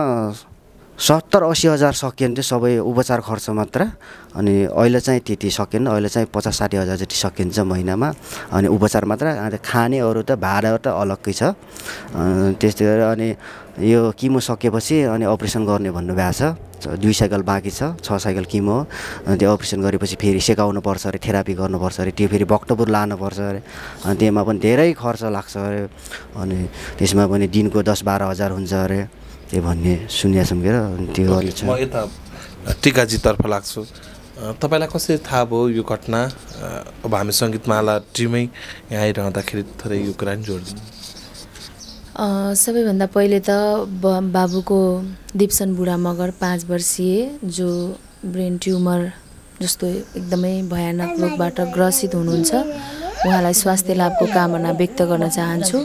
सत्तर अस्सी हजार सकिन्थ्यो सबै उपचार खर्च मात्र। अनि अहिले चाहिँ त्यति सकिएन, अहिले चाहिँ पचास साठी हजार जति सकिन्छ महिनामा, अनि उपचार मात्र। अनि खाने अरू त भाडा त अलग्गै छ। त्यस्तै गरेर अनि यो किमो सकेपछि अनि अपरेसन गर्ने भन्नुभएको छ। दुई साइकल बाँकी छ, छ साइकल किमो हो। अनि त्यो अपरेसन गरेपछि फेरि सेकाउनु पर्छ अरे, थेरापी गर्नुपर्छ अरे, त्यो फेरि भक्तपुर लानुपर्छ अरे। अनि त्यसमा पनि धेरै खर्च लाग्छ अरे। अनि त्यसमा पनि दिनको दस बाह्र हजार हुन्छ अरे, त्यो भन्ने सुनिया सम्झेर त्यो गर्नु छ। म यता टिकाजीतर्फ लाग्छु। तपाईँलाई कसरी थाहा भयो यो घटना? अब हामी सङ्गीतमाला टिमै यहाँ आइरहँदाखेरि थोरै यो कुरा नि जोडिदिनु। सबैभन्दा पहिले त बाबुको दिप्सन बुढा मगर पाँच वर्षीय जो ब्रेन ट्युमर जस्तो एकदमै भयानक रोगबाट ग्रसित हुनुहुन्छ, उहाँलाई स्वास्थ्य लाभको कामना व्यक्त गर्न चाहन्छु।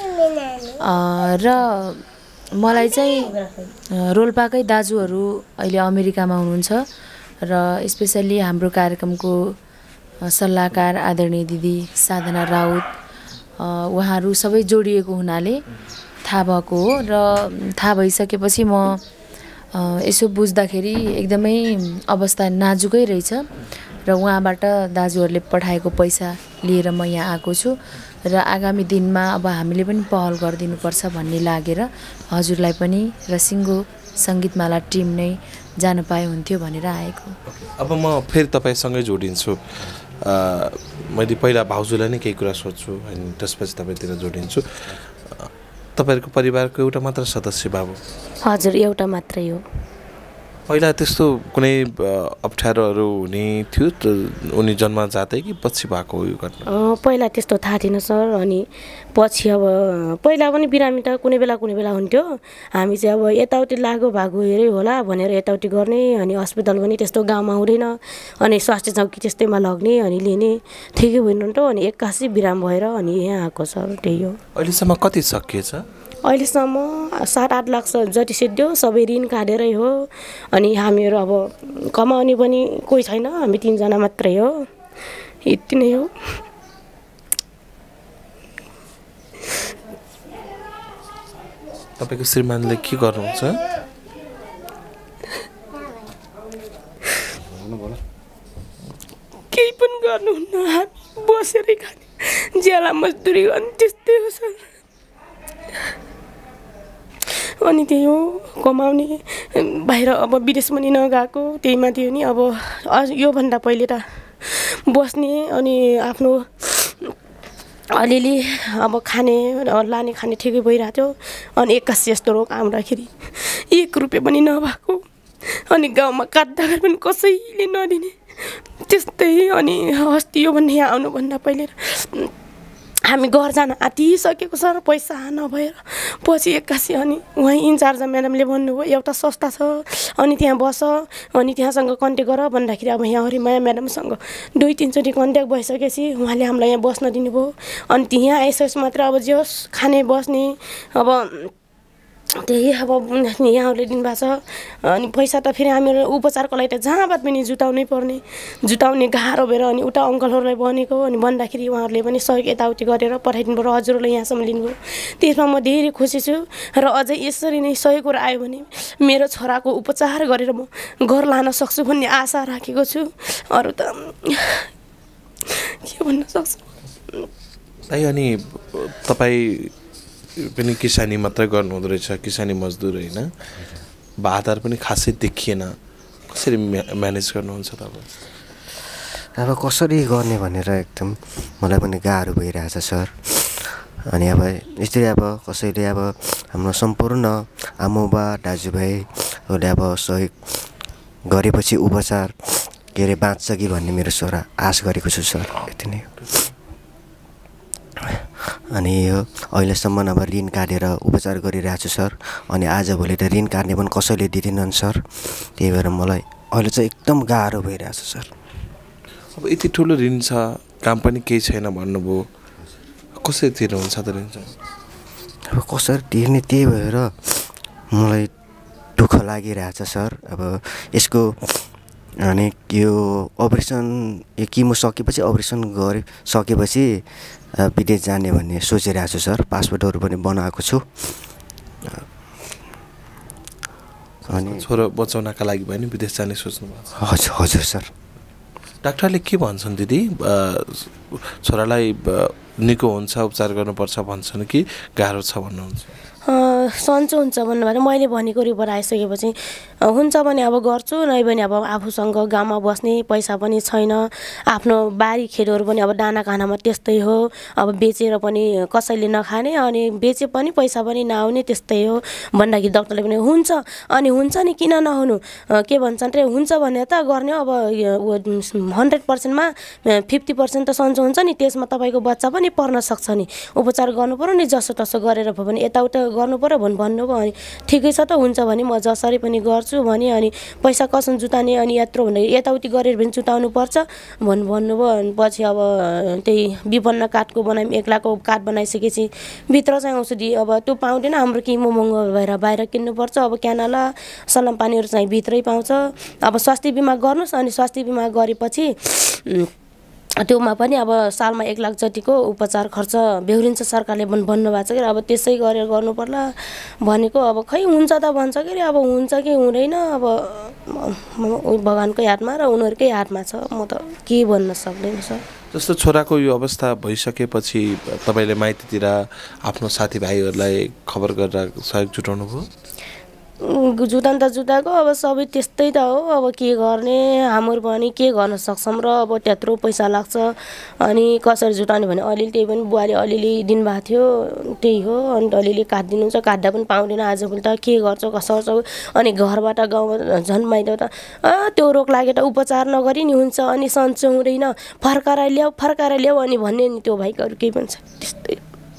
र मलाई चाहिँ रोल्पाकै दाजुहरू अहिले अमेरिकामा हुनुहुन्छ, र स्पेसल्ली हाम्रो कार्यक्रमको सल्लाहकार आदरणीय दिदी साधना राउत, उहाँहरू सबै जोडिएको हुनाले थाहा भएको हो। र थाहा भइसकेपछि म यसो बुझ्दाखेरि एकदमै अवस्था नाजुकै रहेछ, र उहाँबाट दाजुहरूले पठाएको पैसा लिएर म यहाँ आएको छु। र आगामी दिनमा अब हामीले पनि पहल गरिदिनुपर्छ भन्ने लागेर हजुरलाई पनि र सिङ्गो सङ्गीतमाला टिम नै जान पाए हुन्थ्यो भनेर आएको। अब म फेरि तपाईँसँगै जोडिन्छु। मैले पहिला भाउजूलाई नै केही कुरा सोध्छु, होइन, त्यसपछि तपाईँतिर जोडिन्छु। तपाईँहरूको परिवारको एउटा मात्र सदस्य बाबु? हजुर एउटा मात्रै हो। पहिला त्यस्तो कुनै अप्ठ्यारोहरू हुने थियो त? उनी जन्म जातै कि पछि भएको यो घटना? पहिला त्यस्तो थाहा थिएन सर। अनि पछि अब पहिला पनि बिरामी त कुनै बेला कुनै बेला हुन्थ्यो। हामी चाहिँ अब यताउति लागु भागो हेरै होला भनेर यताउति गर्ने, अनि हस्पिटल पनि त्यस्तो गाउँमा हुँदैन, अनि स्वास्थ्य चौकी त्यस्तैमा लग्ने अनि लिने, ठिकै भएन त। अनि एक्कासी बिराम भएर अनि यहाँ आएको सर, त्यही हो। अहिलेसम्म कति सकिएछ? अहिलेसम्म सात आठ लाख जति सिद्धियो, सबै ऋण काटेरै हो। अनि हामीहरू अब कमाउने पनि कोही छैन, हामी तिनजना मात्रै हो, यति नै हो। तपाईँको श्रीमानले के गर्नुहुन्छ? केही पनि गर्नुहुन्न, हामी बसेरै खाने, ज्याला मजदुरी गर्ने, त्यस्तै हो सर। अनि त्यही हो, कमाउने, बाहिर अब विदेश पनि नगएको, त्यही माथि हो नि। अब योभन्दा पहिले त बस्ने अनि आफ्नो अलिअलि अब खाने लाने खाने ठिकै भइरहेको थियो। अनि एक्कासी यस्तो रोग आउँदाखेरि एक रुपियाँ पनि नभएको, अनि गाउँमा काट्दाखेरि पनि कसैले नदिने त्यस्तै। अनि अस्ति यो भन्ने यहाँ आउनुभन्दा पहिले हामी घर जान आँटिसकेको छ र पैसा नभएर पछि एक्कासी अनि उहाँ इन्चार्ज म्याडमले भन्नुभयो एउटा संस्था छ अनि त्यहाँ बस अनि त्यहाँसँग कन्ट्याक्ट गर भन्दाखेरि अब यहाँ हरिमाया म्याडमसँग दुई तिनचोटि कन्ट्याक्ट भइसकेपछि उहाँले हामीलाई यहाँ बस्न दिनुभयो। अनि त्यहाँ आइसकेपछि मात्र अब जे होस् खाने बस्ने अब त्यही अब यहाँहरूले दिनुभएको छ। अनि पैसा त फेरि हामीहरू उपचारको लागि त जहाँबाट पनि जुटाउनै पर्ने जुटाउने गाह्रो भएर अनि उता अङ्कलहरूलाई भनेको अनि भन्दाखेरि उहाँहरूले पनि सहयोग यताउति गरेर पठाइदिनु भयो र हजुरहरूलाई यहाँसम्म लिनुभयो। त्यसमा म धेरै खुसी छु र अझै यसरी नै सही कुरा आयो भने मेरो छोराको उपचार गरेर म घर लान सक्छु भन्ने आशा राखेको छु। अरू त के भन्न सक्छु। अनि तपाईँ पनि किसानी मात्रै गर्नुहुँदो रहेछ, किसानी मजदुर होइन, आधार पनि खासै देखिएन, कसरी म्यानेज गर्नुहुन्छ तपाईँ? अब कसरी गर्ने भनेर एकदम मलाई पनि गाह्रो भइरहेछ सर। अनि अब यसरी अब कसैले अब हाम्रो सम्पूर्ण आमाबा दाजुभाइहरूले अब सहयोग गरेपछि उपचार के अरे बाँच्छ कि भन्ने मेरो छोरा आश गरेको छु सर, यति नै। अनि यो अहिलेसम्म अब ऋण काटेर उपचार गरिरहेको छु सर। अनि आजभोलि त ऋण काट्ने पनि कसैले दिँदैनन् सर, त्यही भएर मलाई अहिले चाहिँ एकदम गाह्रो भइरहेछ सर। अब यति ठुलो ऋण छ, काम पनि केही छैन भन्नुभयो, कसरी तिर्नुहुन्छ त ऋण चाहिँ? अब कसरी तिर्ने त्यही भएर मलाई दुःख लागिरहेछ सर। अब यसको अनि यो अपरेसन यो किमो सकेपछि अपरेसन गरे सकेपछि विदेश जाने भन्ने सोचिरहेको छु सर। पासपोर्टहरू पनि बनाएको छु। अनि छोरा बचाउनका लागि पनि विदेश जाने सोच्नु भएको छ? हजुर हजुर सर। डाक्टरले के भन्छन् दिदी? छोरालाई निको हुन्छ उपचार गर्नुपर्छ भन्छन् कि गाह्रो छ भन्नुहुन्छ? सन्चो हुन्छ भन्नुभयो। मैले भनेको रिपोर्ट आइसकेपछि हुन्छ भने अब गर्छु, नै भने अब आफूसँग गाउँमा बस्ने पैसा पनि छैन, आफ्नो बारी खेतहरू पनि अब दाना खानामा त्यस्तै हो, अब बेचेर पनि कसैले नखाने अनि बेचे पनि पैसा पनि नआउने त्यस्तै हो भन्दाखेरि डाक्टरले पनि हुन्छ अनि हुन्छ नि किन नहुनु के भन्छन् रे, हुन्छ भने त गर्ने अब हन्ड्रेड पर्सेन्टमा फिफ्टी पर्सेन्ट त सन्चो हुन्छ नि, त्यसमा तपाईँको बच्चा पनि पर्न सक्छ नि, उपचार गर्नु पर्यो नि जसो तसो गरेर भयो भने यताउता गर्नु पर्यो भन्नु भन्नुभयो। अनि ठिकै छ त हुन्छ भने म जसरी पनि गर्छु भने अनि पैसा कसरी जुटाउने अनि यत्रो भन्दा यताउति गरेर पनि जुटाउनु पर्छ भन्नु भन्नुभयो। अनि पछि अब त्यही विपन्न काठको बनायौँ, एक लाखको काठ बनाइसकेपछि भित्र चाहिँ औषधि अब त्यो पाउँदैन, हाम्रो किमो महँगो भएर बाहिर किन्नुपर्छ। अब क्यानाला सलाम पानीहरू चाहिँ भित्रै पाउँछ। अब स्वास्थ्य बिमा गर्नुहोस् अनि स्वास्थ्य बिमा गरेपछि त्योमा पनि अब सालमा एक लाख जतिको उपचार खर्च बेहोरिन्छ सरकारले पनि भन्नुभएको छ कि अब त्यसै गरेर गर्नु पर्ला भनेको। अब खै हुन्छ त भन्छ कि अब हुन्छ कि हुँदैन अब भगवान्कै हातमा र उनीहरूकै हातमा छ, म त के भन्न सक्दैन सर। जस्तो छोराको यो अवस्था भइसकेपछि तपाईँले माइतीतिर आफ्नो साथीभाइहरूलाई खबर गरेर सहयोग जुटाउनु भयो? जुटान त जुटाएको अब सबै त्यस्तै त हो, अब के गर्ने हाम्रो पनि के गर्न सक्छौँ र अब त्यत्रो पैसा लाग्छ अनि कसरी जुटाउने भने अलिअलि त्यही पनि बुवाले अलिअलि दिनुभएको थियो त्यही हो। अनि अलिअलि काटिदिनुहुन्छ, काट्दा पनि पाउँदैन आजभोलि त के गर्छौ कसर्छौ। अनि घरबाट गाउँमा झन् माइलो त त्यो रोग लाग्यो त उपचार नगरी नि हुन्छ अनि सन्चो हुँदैन, फर्काएर ल्याऊ फर्काएर ल्याऊ अनि भन्ने नि त्यो भाइकोहरू केही पनि छ त्यस्तै।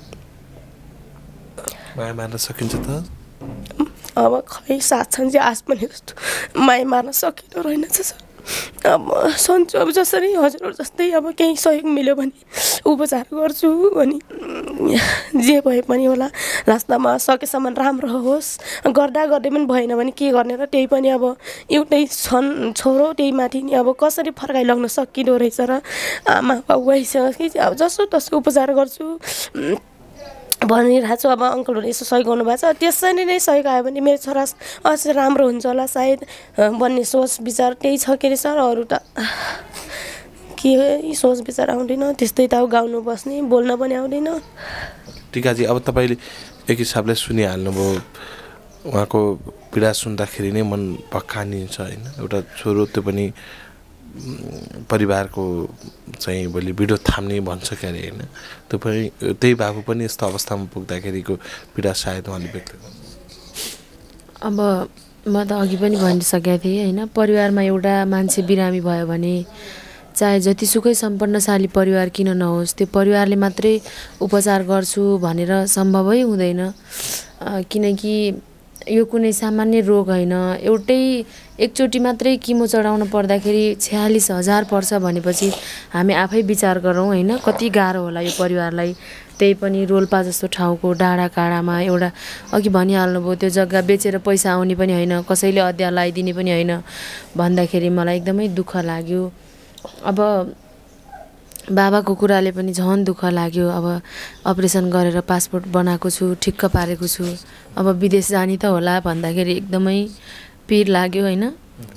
माया मार्न सकिन्छ त? अब खै साथ छन् चाहिँ आश पनि जस्तो माया मार्न सकिँदो रहेनछ सर। अब सन्चो अब जसरी हजुरहरू जस्तै अब केही सहयोग मिल्यो भने उपचार गर्छु अनि जे भए पनि होला लास्टमा सकेसम्म राम्रो होस्। गर्दा गर्दै पनि भएन भने के गर्ने र त्यही पनि अब एउटै छन् छोरो त्यही माथि नि अब कसरी फर्काइलग्न सकिँदो रहेछ र आमा बाउ आइसकेपछि अब जसो तसो उपचार गर्छु भनिरहेको छु। अब अङ्कलहरूले यसो सहयोग गर्नुभएको छ, त्यसरी नै सहयोग आयो भने मेरो छोरा अझै राम्रो हुन्छ होला सायद भन्ने सोच विचार त्यही छ के अरे सर। अरू त के सोच विचार आउँदैन, त्यस्तै त अब गाउनु बस्ने बोल्न पनि आउँदैन। टिकाजी अब तपाईँले एक हिसाबले सुनिहाल्नुभयो, उहाँको पीडा सुन्दाखेरि नै मन भक्कानिन्छ होइन। एउटा छोरो त्यो पनि परिवारको चाहिँ भोलि बिडो थाम्ने भन्छ क्या अरे होइन, त्यो पनि त्यही बाबु पनि यस्तो अवस्थामा पुग्दाखेरिको पीडा सायद उहाँले व्यक्त गर्नु। अब म त अघि पनि भनिसकेको थिएँ होइन, परिवारमा एउटा मान्छे बिरामी भयो भने चाहे जतिसुकै सम्पन्नशाली परिवार किन नहोस्, त्यो परिवारले मात्रै उपचार गर्छु भनेर सम्भवै हुँदैन। किनकि यो कुनै सामान्य रोग होइन। एउटै एकचोटि मात्रै किमो चढाउन पर्दाखेरि छयालिस हजार पर्छ भनेपछि हामी आफै विचार गरौँ होइन, कति गाह्रो होला यो परिवारलाई। त्यही पनि रोल्पा जस्तो ठाउँको डाँडा काँडामा एउटा अघि भनिहाल्नुभयो, त्यो जग्गा बेचेर पैसा आउने पनि होइन, कसैले अध्यय लगाइदिने पनि होइन भन्दाखेरि मलाई एकदमै दुःख लाग्यो। अब बाबाको कुराले पनि झन् दुःख लाग्यो। अब अपरेसन गरेर पासपोर्ट बनाएको छु, ठिक्क पारेको छु, अब विदेश जाने त होला भन्दाखेरि एकदमै पिर लाग्यो होइन।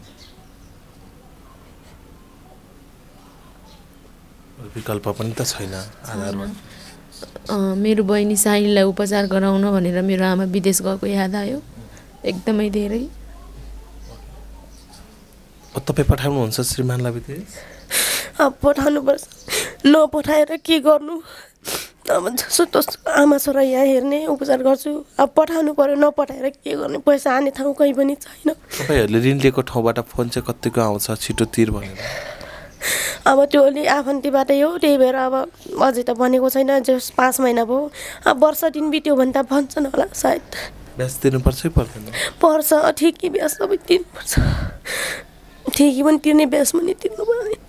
विकल्प पनि त छैन आधारमा। मेरो बहिनी साइनलाई उपचार गराउन भनेर मेरो आमा विदेश गएको याद आयो एकदमै धेरै। तपाईँ पठाउनुहुन्छ श्रीमानलाई विदेश? अब पठाउनु पर्छ, नपठाएर के गर्नु? अब जसो तसो आमा छोरा यहाँ हेर्ने उपचार गर्छु। अब पठाउनु पर्यो, नपठाएर के गर्ने? पैसा आने ठाउँ कहीँ पनि छैन। तपाईँहरूले ऋण लिएको ठाउँबाट फोन चाहिँ कतिको आउँछ छिटो तिर भनेर? अब त्यो अलि आफन्तीबाटै हो, त्यही भएर अब अझै त भनेको छैन। जस पाँच महिना भयो, अब वर्ष दिन बित्यो भने त भन्छन् होला सायद। ब्याज तिर्नुपर्छ कि पर्दैन? पर्छ, ठिकै ब्याज सबै तिर्नुपर्छ। ठिकै पनि तिर्ने, ब्याज पनि तिर्नु पर्ने।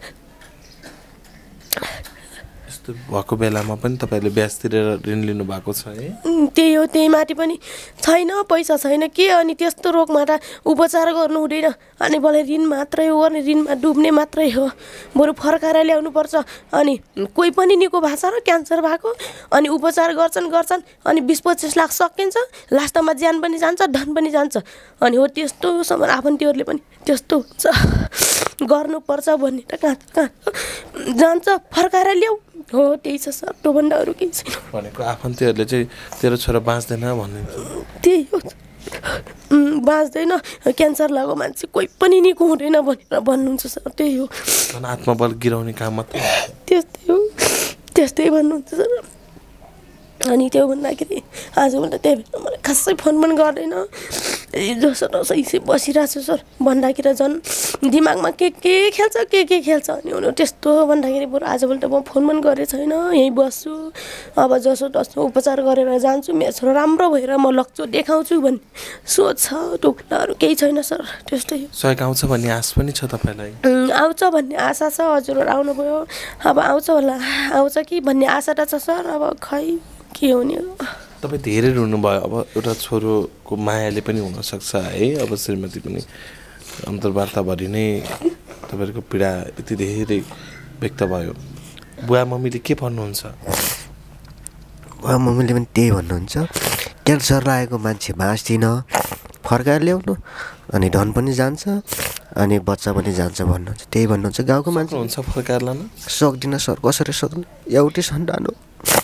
यस्तो भएको बेलामा पनि तपाईँले ब्याज तिरेर ऋण लिनुभएको छ है? त्यही हो, त्यही माथि पनि छैन, पैसा छैन के। अनि त्यस्तो रोगमा त उपचार गर्नु हुँदैन। अनि मलाई ऋण मात्रै हो गर्ने, ऋणमा डुब्ने मात्रै हो। बरु फर्काएर ल्याउनुपर्छ। अनि कोही पनि निको भएको छ र क्यान्सर भएको, अनि उपचार गर्छन् गर्छन् अनि बिस पच्चिस लाख सकिन्छ, लास्टमा ज्यान पनि जान्छ, धन पनि जान्छ। अनि हो त्यस्तो समय आफन्तीहरूले पनि त्यस्तो हुन्छ, गर्नुपर्छ भन्ने त कहाँ कहाँ जान्छ, फर्काएर ल्याऊ। हो त्यही छ सर, त्योभन्दा अरू केही छैन। भनेको आफन्तीहरूले चाहिँ तेरो छोरा बाँच्दैन भन्ने? त्यही हो, बाँच्दैन, क्यान्सर लागेको मान्छे कोही पनि निको हुँदैन भनेर भन्नुहुन्छ सर। त्यही हो, आत्मबल गिराउने काम मात्रै। त्यस्तै हो, त्यस्तै भन्नुहुन्छ सर। अनि त्यो भन्दाखेरि आजभन्दा त्यही भएर मलाई खासै फोन पनि गर्दैन, जसो तसो यसै बसिरहेको छु सर। भन्दाखेरि झन् दिमागमा के के खेल्छ के के खेल्छ। अनि उनीहरू त्यस्तो भन्दाखेरि बरु आजभोलि त म फोन पनि गरेको छैन, यहीँ बस्छु। अब जसो तसो उपचार गरेर जान्छु, मेरो छोरा राम्रो भएर म लग्छु, देखाउँछु भन्ने सोच छ। त्यो अरू केही छैन सर, त्यस्तै। सहयोग आउँछ भन्ने आश पनि छ तपाईँलाई? आउँछ भन्ने आशा छ, हजुरहरू आउनुभयो, अब आउँछ होला, आउँछ कि भन्ने आशा त छ सर। अब खै के हुने हो। तपाईँ धेरै रुनुभयो। अब एउटा छोरोको मायाले पनि हुनसक्छ है। अब श्रीमती पनि अन्तर्वार्ताभरि नै तपाईँहरूको पीडा यति धेरै व्यक्त भयो। बुवा मम्मीले के भन्नुहुन्छ? बुवा मम्मीले पनि त्यही भन्नुहुन्छ, क्यान्सर लागेको मान्छे बाँच्दिन, फर्काएर ल्याउनु, अनि धन पनि जान्छ, अनि बच्चा पनि जान्छ भन्नुहुन्छ। त्यही भन्नुहुन्छ गाउँको मान्छे। हुन्छ फर्काएर लानु सक्दिनँ सर, कसरी सक्नु? एउटै सन्तान हो,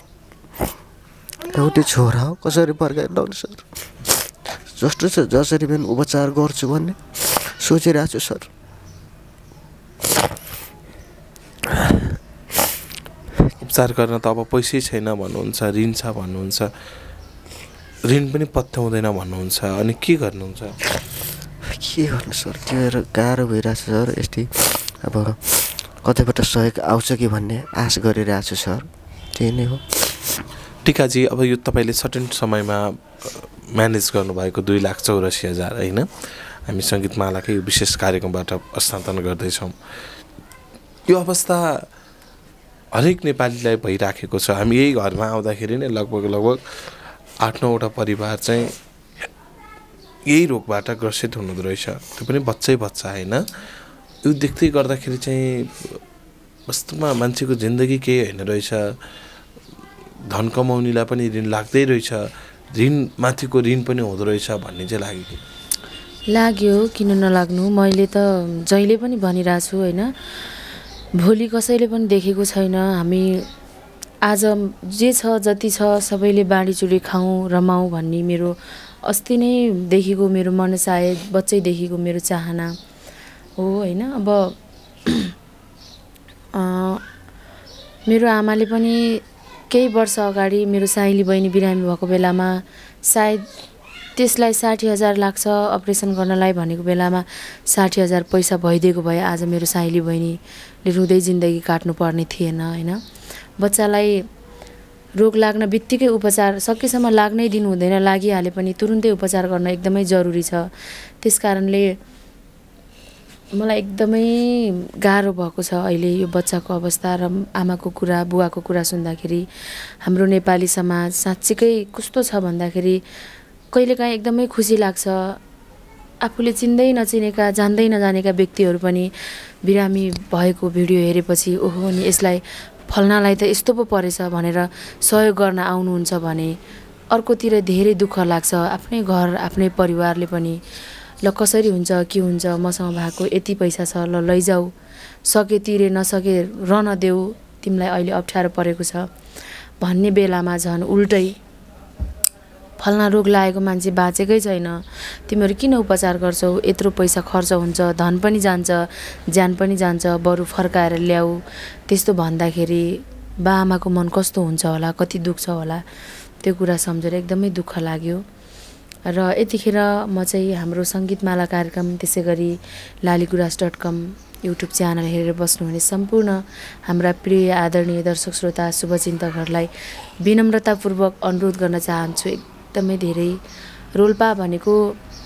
एउटै छोरा हो, कसरी फर्काएर ल्याउने सर? जस्तो छ जसरी पनि उपचार गर्छु भन्ने सोचिरहेको छु सर। उपचार गर्न त अब पैसै छैन भन्नुहुन्छ, ऋण छ भन्नुहुन्छ, ऋण पनि पत्याउँदैन भन्नुहुन्छ, अनि के गर्नुहुन्छ? के गर्नु सर, त्यो गाह्रो भइरहेछ सर। यस्तै अब कतैबाट सहयोग आउँछ कि भन्ने आश गरिरहेको छु सर। त्यही नै हो। टिकाजी, अब यो तपाईँले सर्टेन समयमा म्यानेज गर्नुभएको दुई लाख चौरासी हजार होइन, हामी सङ्गीतमालाकै यो विशेष कार्यक्रमबाट हस्तान्तरण गर्दैछौँ। यो अवस्था हरेक नेपालीलाई भइराखेको छ। हामी यही घरमा आउँदाखेरि नै लगभग लगभग आठ नौवटा परिवार चाहिँ यही रोगबाट ग्रसित हुनुहुँदो रहेछ, त्यो पनि बच्चै बच्चा होइन। यो देख्दै गर्दाखेरि चाहिँ वास्तवमा मान्छेको जिन्दगी केही होइन रहेछ। धन कमाउनेलाई पनि ऋण लाग्दै रहेछ, ऋण माथिको ऋण पनि हुँदो रहेछ भन्ने चाहिँ लाग्यो। लाग्यो, किन नलाग्नु। मैले त जहिले पनि भनिरहेको छु होइन, भोलि कसैले पनि देखेको छैन। हामी आज जे छ जति छ सबैले बाँडीचुँडी खाउँ रमाउँ भन्ने मेरो अस्ति नै देखिको मेरो मनसाय, बच्चैदेखिको मेरो चाहना हो होइन। अब मेरो आमाले पनि केही वर्ष अगाडि मेरो साइली बहिनी बिरामी भएको बेलामा सायद त्यसलाई साठी हजार लाग्छ अपरेसन गर्नलाई भनेको बेलामा साठी हजार पैसा भइदिएको भए आज मेरो साइली बहिनीले रुँदै जिन्दगी काट्नुपर्ने थिएन होइन। बच्चालाई रोग लाग्न बित्तिकै उपचार सकेसम्म लाग्नै दिनु हुँदैन, लागिहाले पनि तुरुन्तै उपचार गर्न एकदमै जरुरी छ। त्यस कारणले मलाई एकदमै गाह्रो भएको छ अहिले यो बच्चाको अवस्था र आमाको कुरा बुवाको कुरा सुन्दाखेरि। हाम्रो नेपाली समाज साँच्चीकै कस्तो छ भन्दाखेरि कहिलेकाहीँ एकदमै खुसी लाग्छ, आफूले चिन्दै नचिनेका जान्दै नजानेका व्यक्तिहरू पनि बिरामी भएको भिडियो हेरेपछि ओहो नि यसलाई फल्नालाई त यस्तो पो परेछ भनेर सहयोग गर्न आउनुहुन्छ भने अर्कोतिर धेरै दुःख लाग्छ। आफ्नै घर आफ्नै परिवारले पनि ल कसरी हुन्छ के हुन्छ, मसँग भएको यति पैसा छ ल लैजाऊ, सके तिरे नसके रहन देऊ, तिमीलाई अहिले अप्ठ्यारो परेको छ भन्ने बेलामा झन् उल्टै फल्ना रोग लागेको मान्छे बाँचेकै छैन, तिमीहरू किन उपचार गर्छौ, यत्रो पैसा खर्च हुन्छ, धन पनि जान्छ ज्यान पनि जान्छ, बरु फर्काएर ल्याऊ। त्यस्तो भन्दाखेरि बाआमाको मन कस्तो हुन्छ होला, कति दुख्छ होला, त्यो कुरा सम्झेर एकदमै दुःख लाग्यो। र यतिखेर म चाहिँ हाम्रो सङ्गीतमाला कार्यक्रम त्यसै गरी Laliguras dot com YouTube channel हेरेर बस्नुहुने सम्पूर्ण हाम्रा प्रिय आदरणीय दर्शक श्रोता शुभचिन्तकहरूलाई विनम्रतापूर्वक अनुरोध गर्न चाहन्छु। एकदमै धेरै रोल्पा भनेको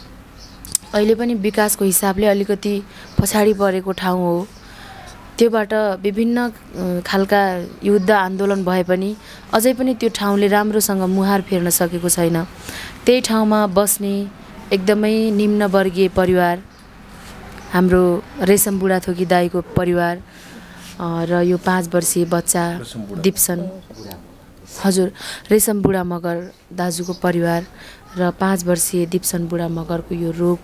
अहिले पनि विकासको हिसाबले अलिकति पछाडि परेको ठाउँ हो। त्योबाट विभिन्न खालका युद्ध आन्दोलन भए पनि अझै पनि त्यो ठाउँले राम्रोसँग मुहार फेर्न सकेको छैन। त्यही ठाउँमा बस्ने एकदमै निम्नवर्गीय परिवार हाम्रो रेशम बुढाथोकी दाईको परिवार र यो पाँच वर्षीय बच्चा दिप्सन हजुर रेशम बुढा मगर दाजुको परिवार र पाँच वर्षीय दिप्सन बुढा मगरको यो रोग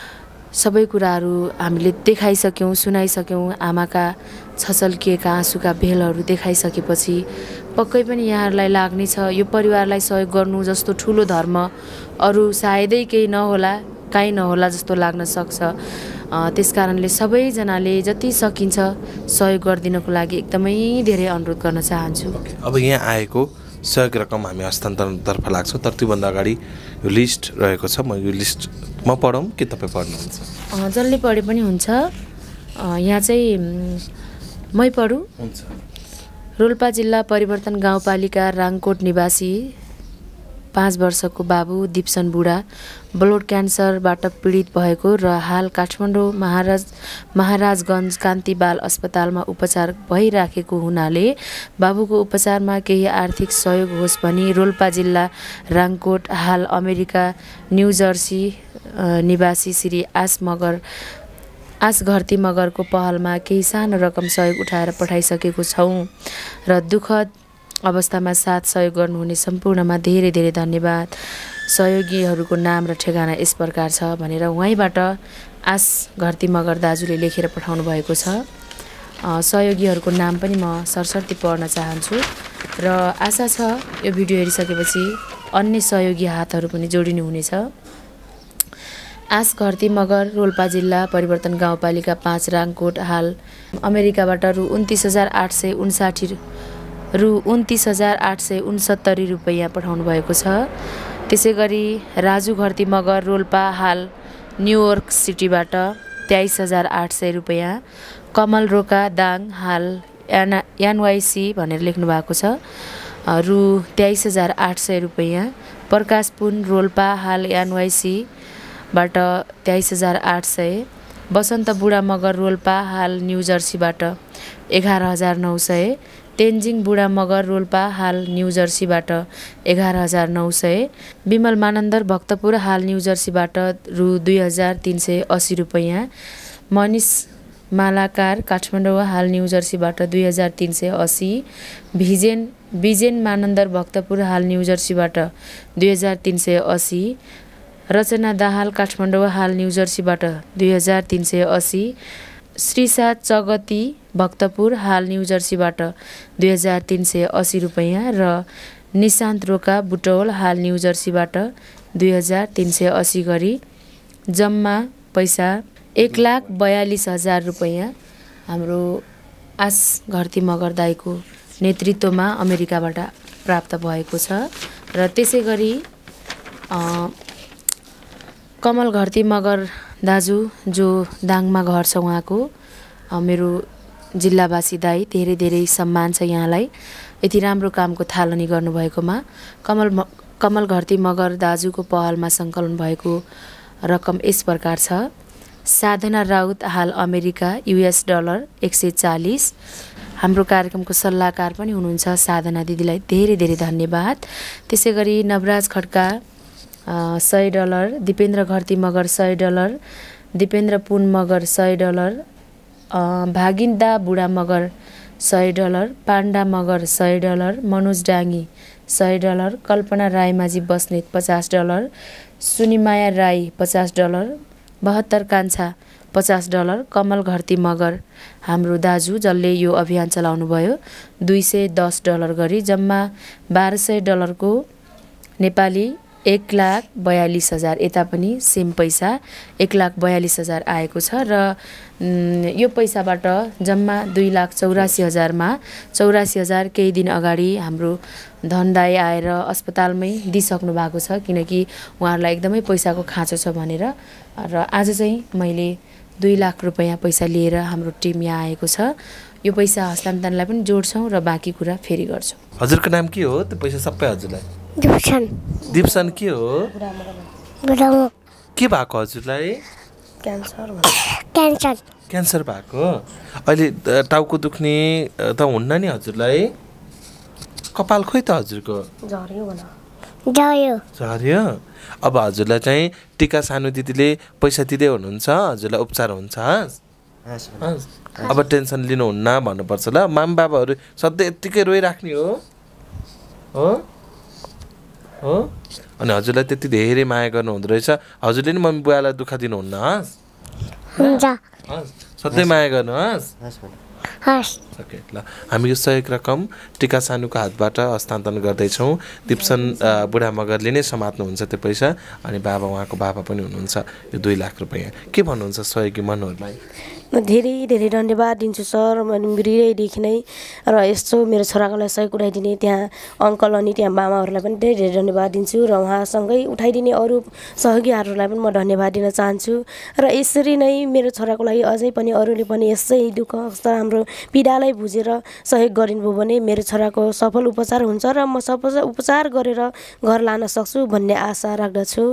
सबै कुराहरू हामीले देखाइसक्यौँ, सुनाइसक्यौँ। आमाका छचल्किएका आँसुका भेलहरू देखाइसकेपछि पक्कै पनि यहाँहरूलाई लाग्ने छ यो परिवारलाई सहयोग गर्नु जस्तो ठुलो धर्म अरू सायदै केही नहोला, काहीँ नहोला जस्तो लाग्न सक्छ। त्यसकारणले सबैजनाले जति सकिन्छ सहयोग गरिदिनको लागि एकदमै धेरै अनुरोध गर्न चाहन्छु। अब यहाँ आएको सहयोग रकम हामी हस्तान्तरणतर्फ लाग्छौँ, तर त्योभन्दा अगाडि यो लिस्ट रहेको छ, म यो लिस्ट म पढौँ कि तपाईँ पढ्नुहुन्छ? जसले पढे पनि हुन्छ, यहाँ चाहिँ मै पढौँ? हुन्छ। रोल्पा जिल्ला परिवर्तन गाउँपालिका राङकोट निवासी पाँच वर्षको बाबु दिप्सन बुढा ब्लड क्यान्सरबाट पीडित भएको र हाल काठमाडौँ महाराज महाराजगञ्ज कान्ति बाल अस्पतालमा उपचार भइराखेको हुनाले बाबुको उपचारमा केही आर्थिक सहयोग होस् भनी रोल्पा जिल्ला राङकोट हाल अमेरिका न्यू जर्सी निवासी श्री आस मगर आस घरती मगरको पहलमा केही सानो रकम सहयोग उठाएर पठाइसकेको छौँ र दुःखद अवस्थामा साथ सहयोग गर्नुहुने सम्पूर्णमा धेरै धेरै धन्यवाद। सहयोगीहरूको नाम र ठेगाना यस प्रकार छ भनेर उहाँबाट आस घरती मगर दाजुले लेखेर पठाउनु भएको छ। सहयोगीहरूको नाम पनि म सरसर्ती पढ्न चाहन्छु र आशा छ यो भिडियो हेरिसकेपछि अन्य सहयोगी हातहरू पनि जोडिनु हुनेछ। आस घरती मगर रोल्पा जिल्ला परिवर्तन गाउँपालिका पाँच राङकोट हाल अमेरिकाबाट रु उन्तिस हजार आठ सय उन्साठी रु उन्तिस हजार आठ सय उन्सत्तरी रुपियाँ पठाउनु भएको छ। त्यसै गरी राजु घरती मगर रोल्पा हाल न्युयोर्क सिटीबाट तेइस हजार आठ सय रुपियाँ, कमल रोका दाङ हाल एन एनवाइसी भनेर लेख्नु भएको छ रु तेइस हजार आठ सय रुपियाँ, प्रकाश पुन रोल्पा हाल एनवाइसीबाट तेइस हजार आठ सय, बसन्त बुढा मगर रोल्पा हाल न्यू जर्सीबाट एघार हजार नौ सय, तेन्जिङ बुढा मगर रोल्पा हाल न्यू जर्सीबाट एघार हजार नौ सय, विमल मानन्दर भक्तपुर हाल न्यू जर्सीबाट रु दुई हजार तिन सय अस्सी रुपियाँ, मनिष मालाकार काठमाडौँ हाल न्यू जर्सीबाट दुई हजार तिन सय अस्सी, भिजेन बिजेन मानन्दर भक्तपुर हाल न्यू जर्सीबाट दुई हजार तिन सय अस्सी, रचना दाहाल काठमाडौँ हाल न्यू जर्सीबाट दुई हजार तिन सय अस्सी, श्रीसा चगती भक्तपुर हाल न्यू जर्सीबाट दुई हजार तिन सय अस्सी रुपियाँ र निशान्त रोका बुटौल हाल न्यू जर्सीबाट दुई हजार तिन सय अस्सी गरी जम्मा पैसा एक लाख बयालिस हजार रुपियाँ हाम्रो आस घरती मगर दाईको नेतृत्वमा अमेरिकाबाट प्राप्त भएको छ। र त्यसै गरी कमल घरती मगर दाजु जो दाङमा घर छ उहाँको मेरो जिल्लावासी दाई धेरै धेरै सम्मान छ यहाँलाई यति राम्रो कामको थालनी गर्नुभएकोमा। कमल कमल घरती मगर दाजुको पहलमा सङ्कलन भएको रकम यस प्रकार छ। साधना राउत हाल अमेरिका युएस डलर एक सय चालिस। हाम्रो कार्यक्रमको सल्लाहकार पनि हुनुहुन्छ साधना दिदीलाई धेरै धेरै धन्यवाद। त्यसै गरी नवराज खड्का सय डलर, दिपेन्द्र घरती मगर सय डलर, दिपेन्द्र पुन मगर सय डलर, भागिन्दा बुढा मगर सय डलर, पाण्डा मगर सय डलर, मनोज डाङ्गी सय डलर, कल्पना राईमाझी बस्नेत पचास डलर, सुनिमाया राई पचास डलर, बहत्तर कान्छा पचास डलर, कमल घरती मगर हाम्रो दाजु जसले यो अभियान चलाउनु भयो दुई सय दस डलर गरी जम्मा बाह्र सय डलरको नेपाली एक लाख बयालिस हजार यता पनि सेम पैसा एक लाख बयालिस हजार आएको छ र यो पैसाबाट जम्मा दुई लाख चौरासी हजारमा चौरासी हजार केही दिन अगाडि हाम्रो धनदाई आएर अस्पतालमै दिइसक्नु भएको छ किनकि उहाँहरूलाई एकदमै पैसाको खाँचो छ भनेर र आज चाहिँ मैले दुई लाख रुपियाँ पैसा लिएर हाम्रो टिम यहाँ आएको छ। यो पैसा हस्तान्तरणलाई पनि जोड्छौँ र बाँकी कुरा फेरि गर्छौँ। हजुरको नाम के हो? त्यो पैसा सबै हजुरलाई? दिप्सन। दिप्सन के हो? के भएको हजुरलाई? क्यान्सर। क्यान्सर क्यान्सर भएको? अहिले टाउको दुख्ने त हुन्न नि हजुरलाई? कपाल खोइ त हजुरको? झर्यो भन। झर्यो। झर्यो? अब हजुरलाई चाहिँ टिका सानो दिदीले पैसा दिँदै हुनुहुन्छ, हजुरलाई उपचार हुन्छ। अब टेन्सन लिनुहुन्न भन्नुपर्छ ल। माम बाबाहरू सधैँ यत्तिकै रोइराख्ने हो हो हो अनि हजुरलाई त्यति धेरै माया गर्नुहुँदो रहेछ। हजुरले नि मम्मी बुवालाई दुःख दिनुहुन्न? हुन्छ। सधैँ माया गर्नुहोस्। हस्। ओके ल, हामी यो सहयोग रकम टिका सानुको हातबाट हस्तान्तरण गर्दैछौँ। दिप्सन बुढा मगरले नै समात्नुहुन्छ त्यो पैसा अनि बाबा उहाँको बाबा पनि हुनुहुन्छ। यो दुई लाख रुपियाँ के भन्नुहुन्छ सहयोगी मनहरूलाई? म धेरै धेरै धन्यवाद दिन्छु सर। मैले हृदयदेखि नै र यस्तो मेरो छोराको लागि सहयोग उठाइदिने त्यहाँ अङ्कल अनि त्यहाँ मामाहरूलाई पनि धेरै धेरै धन्यवाद दिन्छु र उहाँसँगै उठाइदिने अरू सहयोगीहरूलाई पनि म धन्यवाद दिन चाहन्छु। र यसरी नै मेरो छोराको लागि अझै पनि अरूले पनि यसै दुःख कष्ट हाम्रो पीडालाई बुझेर सहयोग गरिनुभयो भने मेरो छोराको सफल उपचार हुन्छ र म सफल उपचार गरेर घर लान सक्छु भन्ने आशा राख्दछु।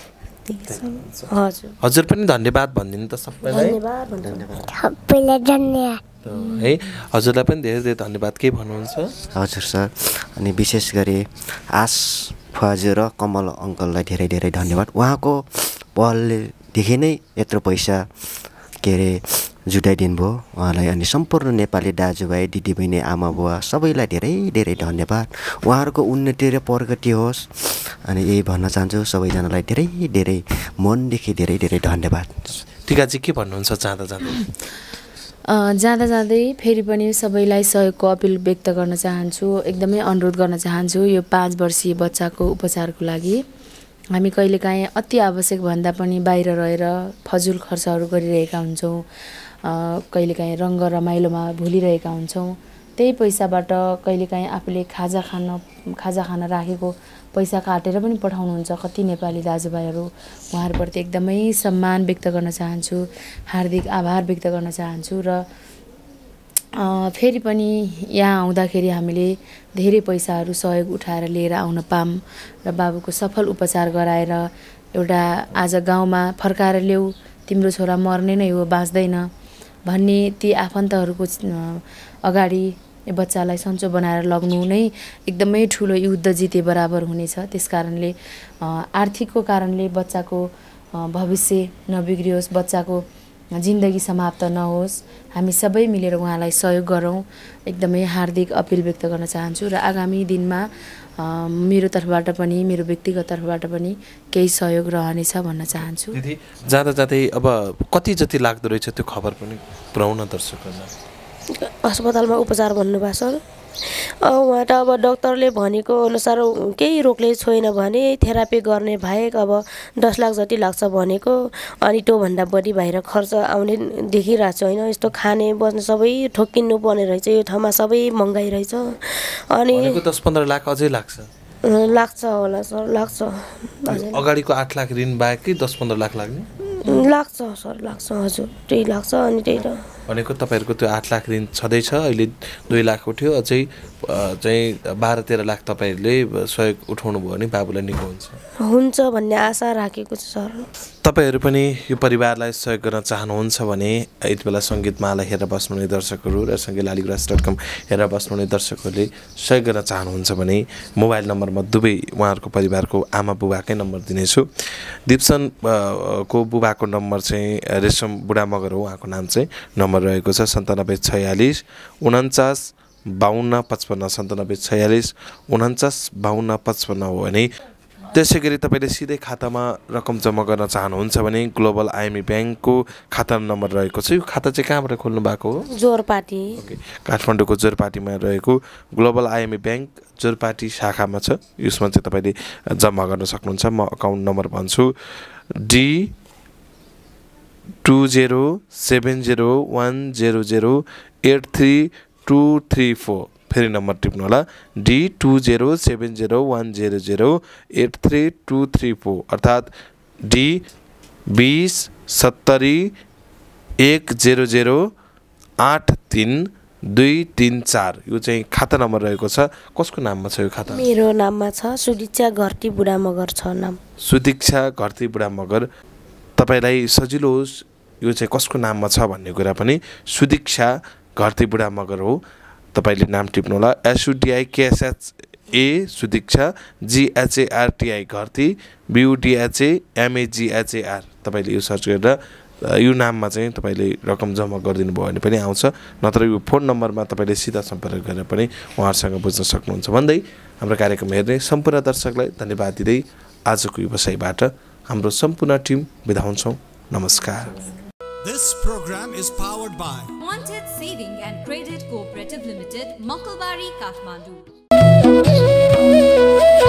हजुर हजुर पनि धन्यवाद भनिदिनु त सबैलाई। सबैलाई धन्यवाद है। हजुरलाई पनि धेरै धेरै धन्यवाद। के भन्नुहुन्छ? हजुर सर, अनि विशेष गरी आश फुवाजु र कमल अङ्कललाई धेरै धेरै धन्यवाद। उहाँको पहलदेखि नै यत्रो पैसा के अरे जुटाइदिनु भयो उहाँलाई अनि सम्पूर्ण नेपाली दाजुभाइ दिदीबहिनी आमा बुवा सबैलाई धेरै धेरै धन्यवाद। उहाँहरूको उन्नति र प्रगति होस् अनि यही भन्न चाहन्छु। सबैजनालाई धेरै धेरै मनदेखि धेरै धेरै धन्यवाद। टिकाजी के भन्नुहुन्छ जाँदा जाँदै? जाँदा जाँदै फेरि पनि सबैलाई सहयोगको अपिल व्यक्त गर्न चाहन्छु, एकदमै अनुरोध गर्न चाहन्छु। यो पाँच वर्षीय बच्चाको उपचारको लागि हामी कहिलेकाहीँ अति आवश्यक भन्दा पनि बाहिर रहेर फजुल खर्चहरू गरिरहेका हुन्छौँ, कहिलेकाहीँ रङ्ग रमाइलोमा भुलिरहेका हुन्छौँ। त्यही पैसाबाट कहिलेकाहीँ आफूले खाजा खान खाजा खान राखेको पैसा काटेर पनि पठाउनुहुन्छ कति नेपाली दाजुभाइहरू। उहाँहरूप्रति एकदमै सम्मान व्यक्त गर्न चाहन्छु, हार्दिक आभार व्यक्त गर्न चाहन्छु। र फेरि पनि यहाँ आउँदाखेरि हामीले धेरै पैसाहरू सहयोग उठाएर लिएर आउन पाऊँ र बाबुको सफल उपचार गराएर एउटा आज गाउँमा फर्काएर ल्याऊ तिम्रो छोरा मर्ने नै हो बाँच्दैन भन्ने ती आफन्तहरूको अगाडि बच्चालाई सन्चो बनाएर लग्नु नै एकदमै ठुलो युद्ध जिते बराबर हुनेछ। त्यस कारणले आर्थिकको कारणले बच्चाको भविष्य नबिग्रियोस्, बच्चाको जिन्दगी समाप्त नहोस्, हामी सबै मिलेर उहाँलाई सहयोग गरौँ एकदमै हार्दिक अपिल व्यक्त गर्न चाहन्छु। र आगामी दिनमा मेरो तर्फबाट पनि मेरो व्यक्तिगत तर्फबाट पनि केही सहयोग रहनेछ भन्न चाहन्छु। दिदी जाँदा जाँदै अब कति जति लाग्दो रहेछ त्यो खबर पनि पुर्याउन दर्शकहरूलाई? अस्पतालमा उपचार भन्नुभएको सर, उहाँ त अब डक्टरले भनेको अनुसार केही रोगले छोएन भने थेरापी गर्ने बाहेक अब दस लाख जति लाग्छ भनेको। अनि त्योभन्दा बढी बाहिर खर्च आउने देखिरहेको छु होइन। यस्तो खाने बस्ने सबै ठोकिनु पर्ने रहेछ, यो ठाउँमा सबै महँगाइ रहेछ। अनि दस पन्ध्र लाख अझै लाग्छ लाग्छ होला सर लाग्छ अगाडिको आठ लाख ऋण बाहेकै दस पन्ध्र लाख लाग्ने लाग्छ सर लाग्छ हजुर त्यही लाग्छ अनि त्यही त भनेको तपाईँहरूको त्यो आठ लाख ऋण छँदैछ अहिले दुई लाख उठ्यो अझै चाहिँ बाह्र तेह्र लाख तपाईँहरूले सहयोग उठाउनु भयो भने बाबुलाई निको हुन्छ हुन्छ भन्ने आशा राखेको छु सर तपाईँहरू पनि यो परिवारलाई सहयोग गर्न चाहनुहुन्छ भने यति बेला सङ्गीतमाला हेरेर बस्नुहुने दर्शकहरू र सङ्गीत लालीगुराँस डट कम हेरेर बस्नुहुने दर्शकहरूले सहयोग गर्न चाहनुहुन्छ भने मोबाइल नम्बरमा दुवै उहाँहरूको परिवारको आमा बुबाकै नम्बर दिनेछु। दिप्सन को बुबाको नम्बर चाहिँ रेशम बुढा मगर हो, उहाँको नाम चाहिँ नम्बर रहेको छ सन्तानब्बे छयालिस उन्चास बाहन्न पचपन्न सन्तानब्बे छयालिस उन्चास बाहन्न पचपन्न हो भने त्यसै गरी तपाईँले सिधै खातामा रकम जम्मा गर्न चाहनुहुन्छ भने ग्लोबल आइएमई ब्याङ्कको खाता नम्बर रहेको छ। यो खाता चाहिँ कहाँबाट खोल्नु भएको हो? जोरपाटी। ओके, काठमाडौँको जोरपाटीमा रहेको ग्लोबल आइएमई ब्याङ्क जोरपाटी शाखामा छ। यसमा चाहिँ तपाईँले जम्मा गर्न सक्नुहुन्छ। म अकाउन्ट नम्बर भन्छु D two zero seven zero one zero zero eight three two three four फेरि नम्बर टिप्नु होला D two zero seven zero one zero zero eight three two three four अर्थात् डी बिस सत्तरी एक जिरो जिरो आठ तिन दुई तिन चार यो चाहिँ खाता नम्बर रहेको छ। कसको नाममा छ यो खाता? मेरो नाममा छ, सुदीक्षा घरती बुढा मगर छ नाम। सुदीक्षा घरती बुढा मगर। तपाईँलाई सजिलो होस् यो चाहिँ कसको नाममा छ भन्ने कुरा पनि सुदीक्षा घरती बुढा मगर हो। तपाईँले नाम टिप्नु होला एसयुडिआई केएसएचए सुदीक्षा जिएचएआरटिआई घरती बियुडिएचए एमएजिएचएआर तपाईँले यो सर्च गरेर यो नाममा चाहिँ तपाईँले रकम जम्मा गरिदिनु भयो भने पनि आउँछ, नत्र यो फोन नम्बरमा तपाईँले सिधा सम्पर्क गरेर पनि उहाँहरूसँग बुझ्न सक्नुहुन्छ भन्दै हाम्रो कार्यक्रम हेर्ने सम्पूर्ण दर्शकलाई धन्यवाद दिँदै आजको व्यवसायबाट हाम्रो सम्पूर्ण टिम बिदा हुन्छौँ। नमस्कार। This program is powered by Wanted Saving and Credit Cooperative Limited, Mokalbari, Kathmandu.